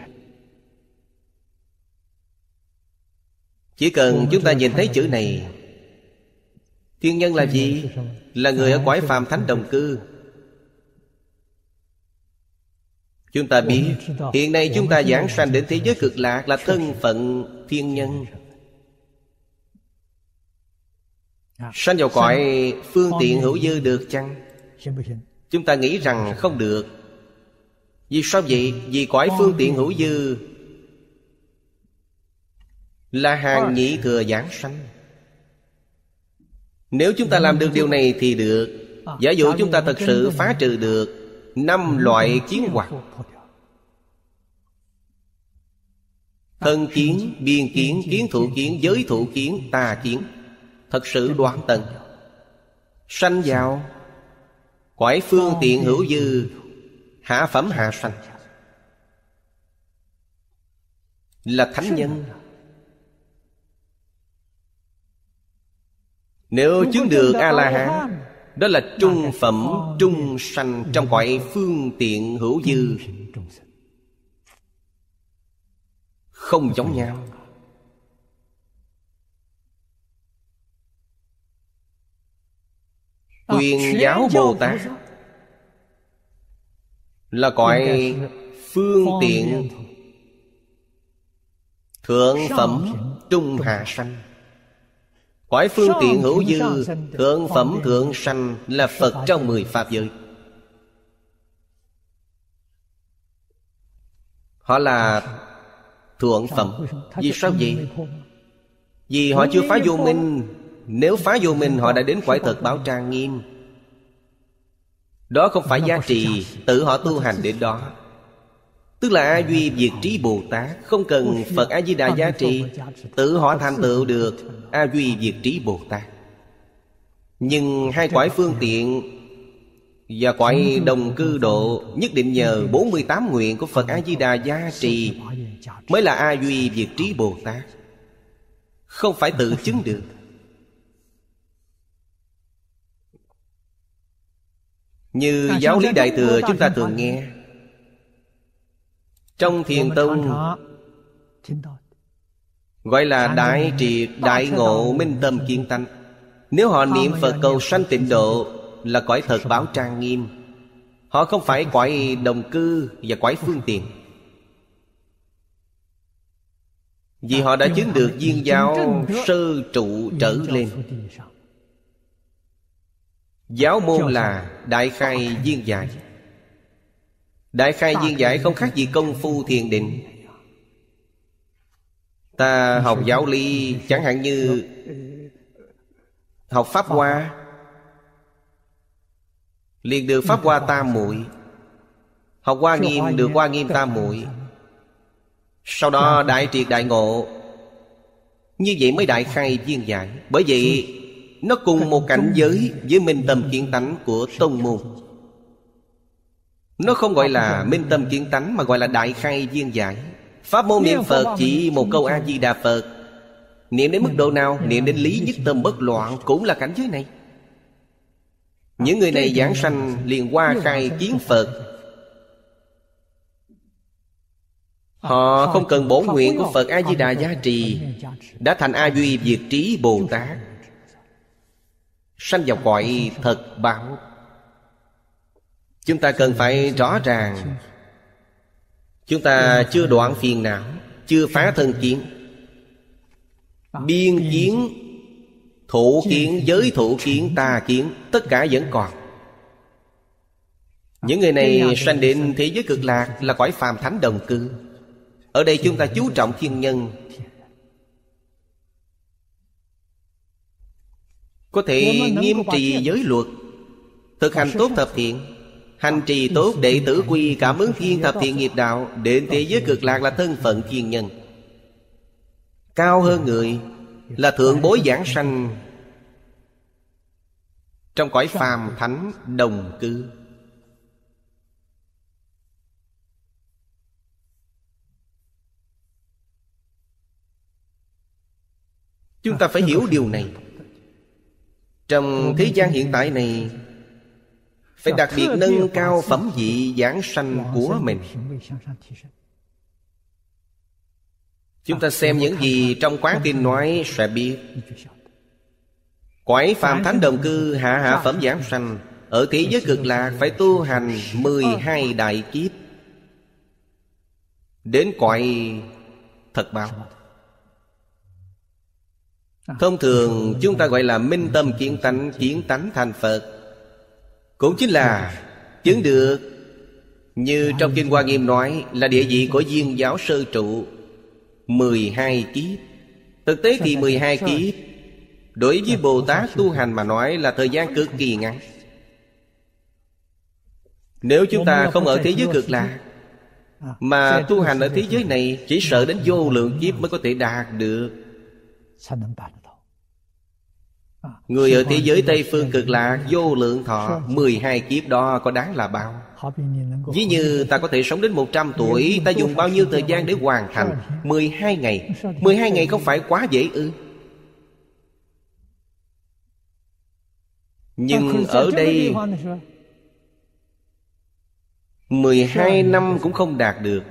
Chỉ cần chúng ta nhìn thấy chữ này, thiên nhân là gì? Là người ở cõi phàm thánh đồng cư, Chúng ta biết hiện nay chúng ta giảng sanh đến thế giới cực lạc là thân phận thiên nhân. Sanh vào cõi phương tiện hữu dư được chăng? Chúng ta nghĩ rằng không được. Vì sao vậy? Vì cõi phương tiện hữu dư là hàng nhị thừa giảng sanh. Nếu chúng ta làm được điều này thì được. Giả dụ chúng ta thật sự phá trừ được 5 loại kiến hoặc: thân kiến, biên kiến, kiến thủ kiến, giới thủ kiến, tà kiến, thật sự đoạn tận, sanh vào cõi phương tiện hữu dư hạ phẩm hạ sanh, là thánh nhân. Nếu chứng được A-la-hán, đó là trung phẩm trung sanh trong cõi phương tiện hữu dư, không giống nhau. Quyền giáo Bồ Tát là cõi phương tiện thượng phẩm trung hạ sanh. Cõi phương tiện hữu dư thượng phẩm thượng sanh là Phật trong 10 Pháp giới. Họ là thượng phẩm. Vì sao vậy? Vì họ chưa phá vô minh. Nếu phá vô minh họ đã đến cõi thật báo trang nghiêm. Đó không phải giá trị, tự họ tu hành đến đó. Tức là A Duy Diệt Trí Bồ Tát, không cần Phật A Di Đà giá trị, tự họ thành tựu được A Duy Diệt Trí Bồ Tát. Nhưng hai cõi phương tiện và cõi đồng cư độ nhất định nhờ 48 nguyện của Phật A Di Đà gia trì mới là A Duy Diệt Trí Bồ Tát, không phải tự chứng được. Như giáo lý Đại Thừa chúng ta thường nghe, trong Thiền Tông gọi là đại triệt đại ngộ minh tâm kiến tánh. Nếu họ niệm Phật cầu sanh tịnh độ là cõi thật báo trang nghiêm. Họ không phải cõi đồng cư và cõi phương tiện. Vì họ đã chứng được viên giáo sơ trụ trở lên. Giáo môn là Đại Khai Viên Giải. Đại Khai Viên Giải không khác gì công phu thiền định. Ta học giáo lý chẳng hạn như học Pháp Hoa, liền được Pháp Hoa Tam Muội. Học Hoa Nghiêm được Hoa Nghiêm Tam Muội. Sau đó đại triệt đại ngộ. Như vậy mới Đại Khai Viên Giải. Bởi vậy nó cùng một cảnh giới với minh tâm kiến tánh của tông môn. Nó không gọi là minh tâm kiến tánh mà gọi là Đại Khai Viên Giải. Pháp môn niệm Phật chỉ một câu A Di Đà Phật. Niệm đến mức độ nào? Niệm đến lý nhất tâm bất loạn cũng là cảnh giới này. Những người này giảng sanh liền hoa khai kiến Phật. Họ không cần bổ nguyện của Phật A Di Đà gia trì, đã thành A Duy Diệt Trí Bồ Tát, sanh vào cõi thật báo. Chúng ta cần phải rõ ràng, chúng ta chưa đoạn phiền não, chưa phá thân kiến. Biên kiến, thủ kiến, giới thủ kiến, tà kiến, tất cả vẫn còn. Những người này sanh đến thế giới cực lạc là cõi phàm thánh đồng cư. Ở đây chúng ta chú trọng thiên nhân, có thể nghiêm trì giới luật, thực hành tốt thập thiện. Hành trì tốt đệ tử quy cảm ứng thiên thập thiện nghiệp đạo, đến thế giới cực lạc là thân phận thiên nhân. Cao hơn người là thượng bối giảng sanh trong cõi phàm thánh đồng cư. Chúng ta phải hiểu điều này. Trong thế gian hiện tại này, phải đặc biệt nâng cao phẩm vị giảng sanh của mình. Chúng ta xem những gì trong Quán Kinh nói sẽ biết. Cõi phàm thánh đồng cư hạ phẩm giảng sanh, ở thế giới cực lạc phải tu hành 12 đại kiếp. đến cõi thật báo. Thông thường chúng ta gọi là minh tâm kiến tánh thành Phật, cũng chính là chứng được như trong Kinh Hoa Nghiêm nói là địa vị của Viên Giáo Sơ Trụ 12 kiếp. Thực tế thì 12 kiếp đối với Bồ Tát tu hành mà nói là thời gian cực kỳ ngắn. Nếu chúng ta không ở thế giới cực lạc mà tu hành ở thế giới này, chỉ sợ đến vô lượng kiếp mới có thể đạt được. Người ở thế giới Tây Phương cực lạc vô lượng thọ 12 kiếp đó có đáng là bao? Ví như ta có thể sống đến 100 tuổi, ta dùng bao nhiêu thời gian để hoàn thành? 12 ngày. 12 ngày không phải quá dễ ư? Nhưng ở đây 12 năm cũng không đạt được,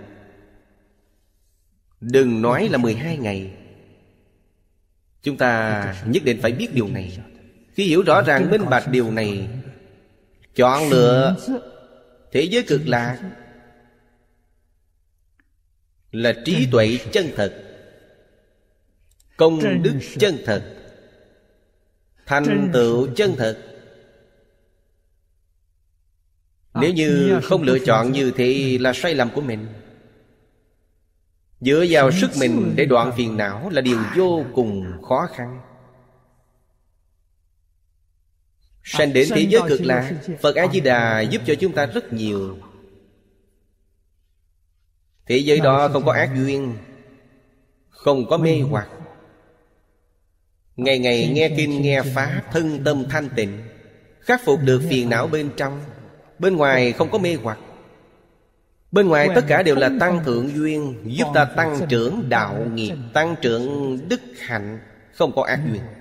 đừng nói là 12 ngày. Chúng ta nhất định phải biết điều này. Khi hiểu rõ ràng minh bạch điều này, chọn lựa thế giới cực lạc là trí tuệ chân thật, công đức chân thật, thành tựu chân thật. Nếu như không lựa chọn như thế là sai lầm của mình. Dựa vào sức mình để đoạn phiền não là điều vô cùng khó khăn. Sanh đến thế giới cực lạc, Phật A-di-đà giúp cho chúng ta rất nhiều. Thế giới đó không có ác duyên, không có mê hoặc. Ngày ngày nghe kinh nghe pháp, thân tâm thanh tịnh, khắc phục được phiền não bên trong. Bên ngoài không có mê hoặc. Bên ngoài tất cả đều là tăng thượng duyên, giúp ta tăng trưởng đạo nghiệp, tăng trưởng đức hạnh, không có ác duyên.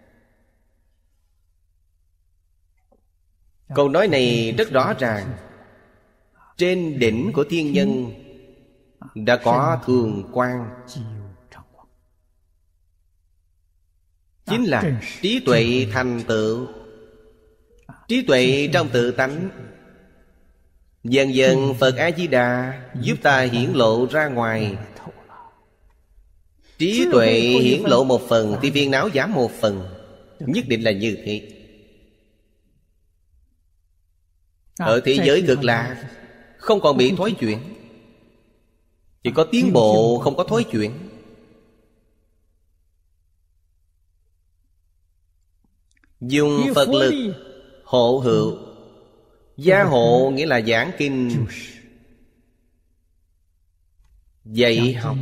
Câu nói này rất rõ ràng. Trên đỉnh của thiên nhân đã có thường quang, chính là trí tuệ thành tựu. Trí tuệ trong tự tánh. Dần dần Phật A-di-đà giúp ta hiển lộ ra ngoài. Trí tuệ hiển lộ một phần thì phiền não giảm một phần. Nhất định là như thế. Ở thế giới cực lạc không còn bị thói chuyển, chỉ có tiến bộ không có thói chuyển. Dùng Phật lực hộ hữu. Gia hộ nghĩa là giảng kinh, dạy học.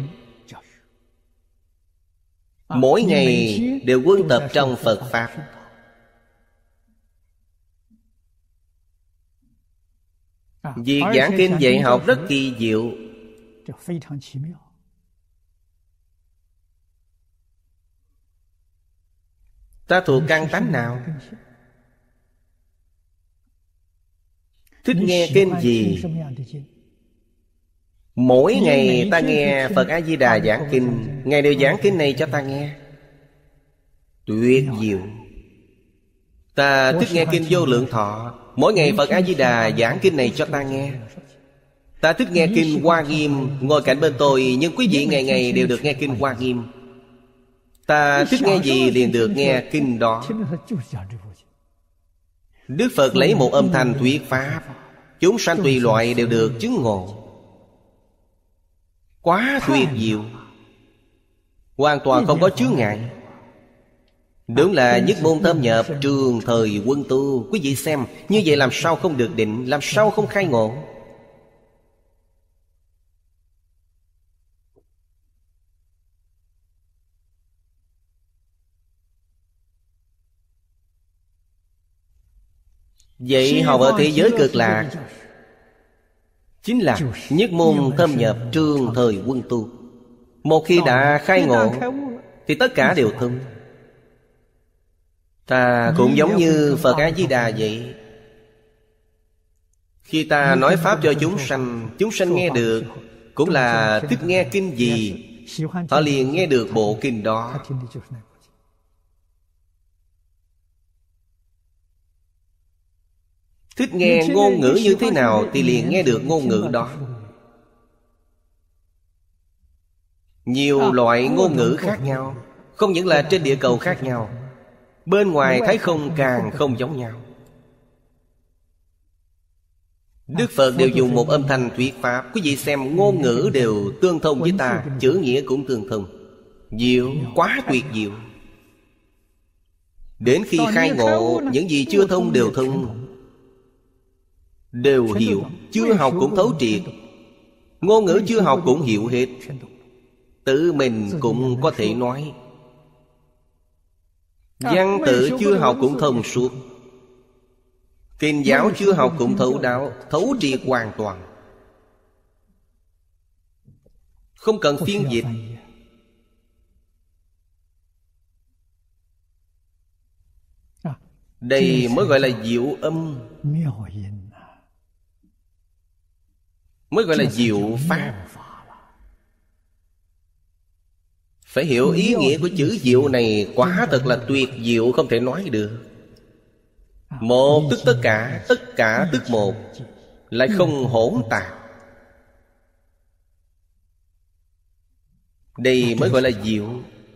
Mỗi ngày đều quân tập trong Phật Pháp. Việc giảng kinh dạy học rất kỳ diệu. Ta thuộc căn tánh nào? Thích nghe kinh gì? Mỗi ngày ta nghe Phật A-di-đà giảng kinh, ngày đều giảng kinh này cho ta nghe. Tuyệt diệu. Ta thích nghe kinh Vô Lượng Thọ, mỗi ngày Phật A-di-đà giảng kinh này cho ta nghe. Ta thích nghe kinh Hoa Nghiêm, ngồi cạnh bên tôi, nhưng quý vị ngày ngày đều được nghe kinh Hoa Nghiêm. Ta thích nghe gì liền được nghe kinh đó. Đức Phật lấy một âm thanh thuyết pháp, chúng sanh tùy loại đều được chứng ngộ. Quá tuyệt diệu, hoàn toàn không có chướng ngại. Đúng là nhất môn thâm nhập, trường thời quân tu. Quý vị xem, như vậy làm sao không được định, làm sao không khai ngộ? Vậy học ở thế giới cực lạc chính là nhất môn thâm nhập, trường thời quân tu. Một khi đã khai ngộ thì tất cả đều thông. Ta cũng giống như Phật A-di-đà vậy. Khi ta nói pháp cho chúng sanh nghe được, cũng là thích nghe kinh gì, họ liền nghe được bộ kinh đó. Thích nghe ngôn ngữ như thế nào thì liền nghe được ngôn ngữ đó. Nhiều loại ngôn ngữ khác nhau. Không những là trên địa cầu khác nhau, bên ngoài thái không càng không giống nhau. Đức Phật đều dùng một âm thanh thuyết pháp. Quý vị xem, ngôn ngữ đều tương thông với ta, chữ nghĩa cũng tương thông. Diệu, quá tuyệt diệu. Đến khi khai ngộ, những gì chưa thông đều thông, đều hiểu. Chưa học cũng thấu triệt. Ngôn ngữ chưa học cũng hiểu hết. Tự mình cũng có thể nói. Văn tự chưa học cũng thông suốt. Kinh giáo chưa học cũng thấu đáo, thấu triệt hoàn toàn. Không cần phiên dịch. Đây mới gọi là diệu âm, mới gọi là diệu pháp. Phải hiểu ý nghĩa của chữ diệu này. Quả thật là tuyệt diệu, không thể nói được. Một tức tất cả tức một, lại không hỗn tạp. Đây mới gọi là diệu.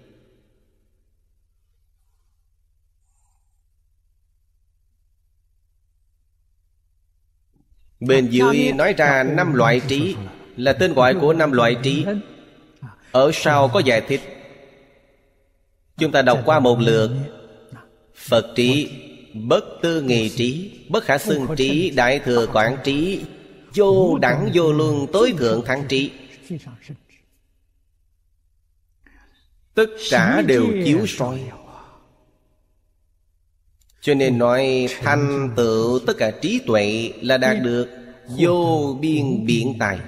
Bên dưới nói ra 5 loại trí, là tên gọi của 5 loại trí. Ở sau có giải thích. Chúng ta đọc qua một lượt. Phật trí, bất tư nghị trí, bất khả xưng trí, đại thừa quảng trí, vô đẳng vô luân tối thượng thắng trí. Tất cả đều chiếu soi. Cho nên nói thành tựu tất cả trí tuệ là đạt được vô biên biện tài.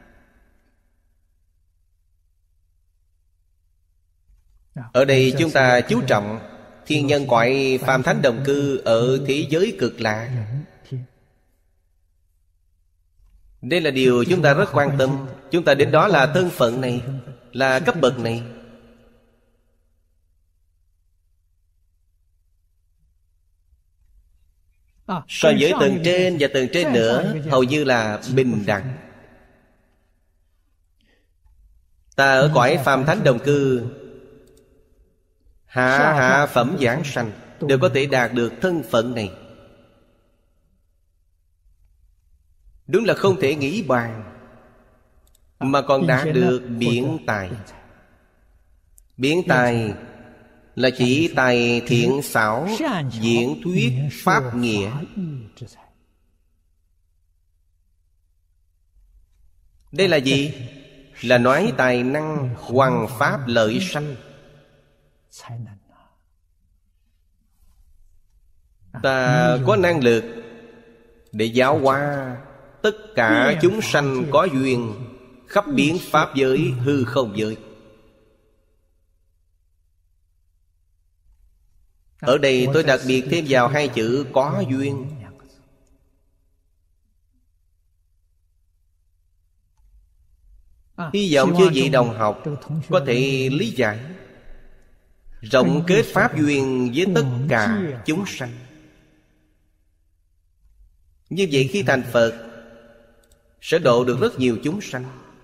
Ở đây chúng ta chú trọng thiên nhân cõi phàm thánh đồng cư ở thế giới cực lạc. Đây là điều chúng ta rất quan tâm. Chúng ta đến đó là thân phận này, là cấp bậc này. So với tầng trên và tầng trên nữa, hầu như là bình đẳng. Ta ở cõi phàm thánh đồng cư, hạ phẩm giảng sanh, đều có thể đạt được thân phận này. Đúng là không thể nghĩ bàn. Mà còn đạt được biện tài. Biện tài là chỉ tài thiện xảo, diễn thuyết pháp nghĩa. Đây là gì? Là nói tài năng hoằng pháp lợi sanh. Ta có năng lực để giáo hóa tất cả chúng sanh có duyên khắp biến pháp giới, hư không giới. Ở đây tôi đặc biệt thêm vào 2 chữ có duyên. Hy vọng chư vị đồng học có thể lý giải, rộng kết pháp duyên với tất cả chúng sanh. Như vậy khi thành Phật sẽ độ được rất nhiều chúng sanh.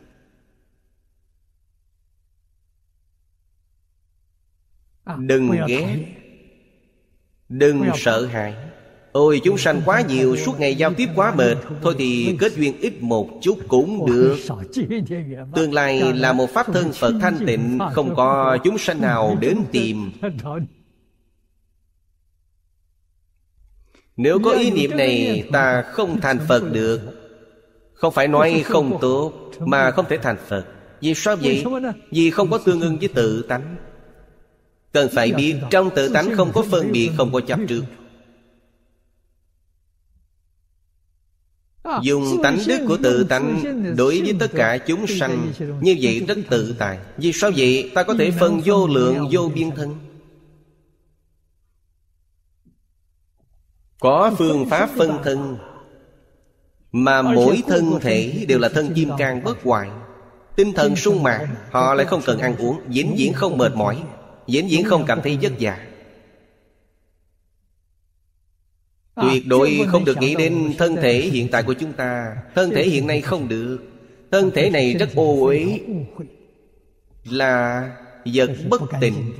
Đừng ghét, đừng sợ hãi. Ôi chúng sanh quá nhiều, suốt ngày giao tiếp quá mệt. Thôi thì kết duyên ít một chút cũng được. Tương lai là một pháp thân Phật thanh tịnh, không có chúng sanh nào đến tìm. Nếu có ý niệm này, ta không thành Phật được. Không phải nói không tốt, mà không thể thành Phật. Vì sao vậy? Vì không có tương ưng với tự tánh. Cần phải biết trong tự tánh không có phân biệt, không có chấp trước. Dùng tánh đức của tự tánh đối với tất cả chúng sanh, như vậy rất tự tại. Vì sao vậy? Ta có thể phân vô lượng vô biên thân. Có phương pháp phân thân, mà mỗi thân thể đều là thân kim cang bất hoại. Tinh thần sung mãn, họ lại không cần ăn uống, vĩnh viễn không mệt mỏi, vĩnh viễn không cảm thấy vất vả. Tuyệt đối không được nghĩ đến thân thể hiện tại của chúng ta. Thân thể hiện nay không được. Thân thể này rất ô uế. là vật bất tịnh,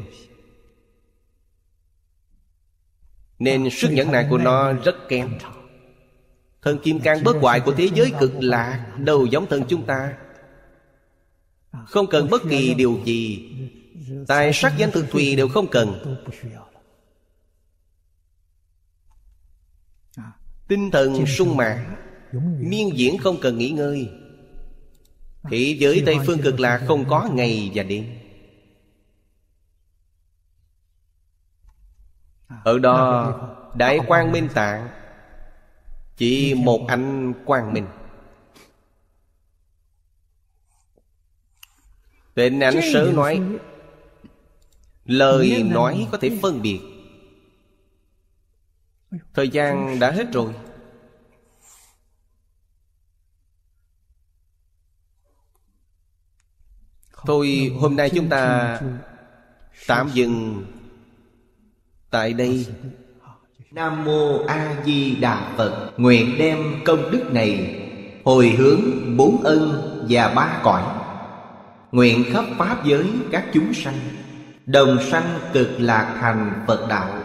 nên sức nhẫn nại của nó rất kém. Thân kim cang bất hoại của thế giới cực lạc đâu giống thân chúng ta. Không cần bất kỳ điều gì, tài sắc danh thực thùy đều không cần. Tinh thần sung mãn, miên diễn không cần nghỉ ngơi. Thế giới Tây Phương cực lạc không có ngày và đêm. Ở đó Đại Quang Minh Tạng chỉ một ánh quang minh. Tịnh Ảnh Sớ nói, lời nói có thể phân biệt. Thời gian đã hết rồi. Thôi hôm nay chúng ta tạm dừng tại đây. Nam Mô A Di Đà Phật. Nguyện đem công đức này hồi hướng 4 ân và 3 cõi, nguyện khắp pháp giới các chúng sanh đồng sanh cực lạc thành Phật đạo.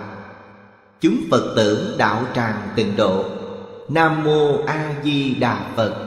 Chúng Phật tử đạo tràng tịnh độ. Nam Mô A Di Đà Phật.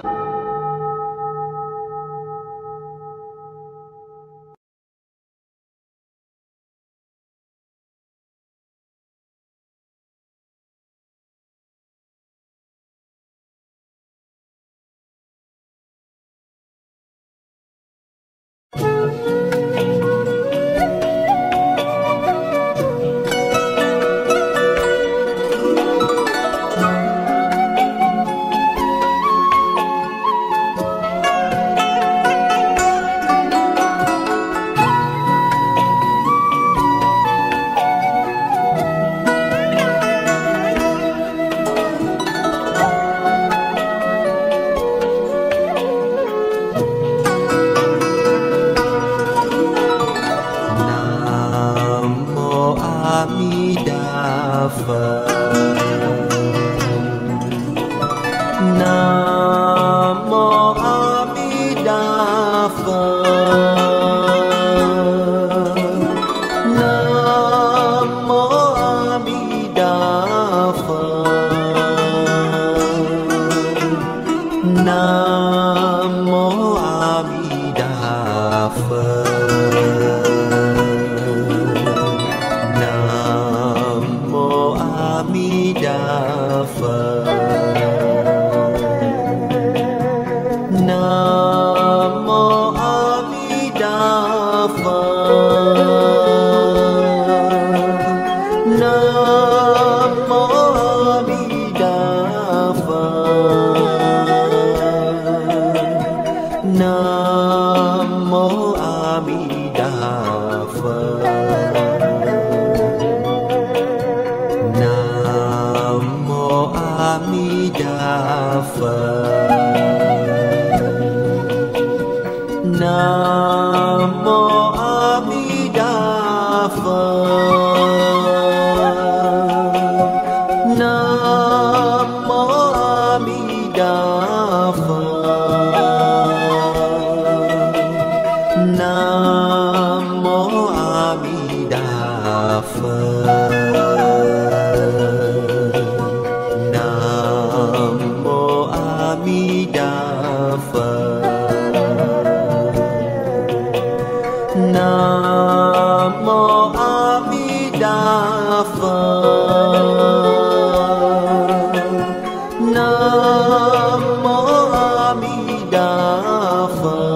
Nam Mô A Di Đà Phật.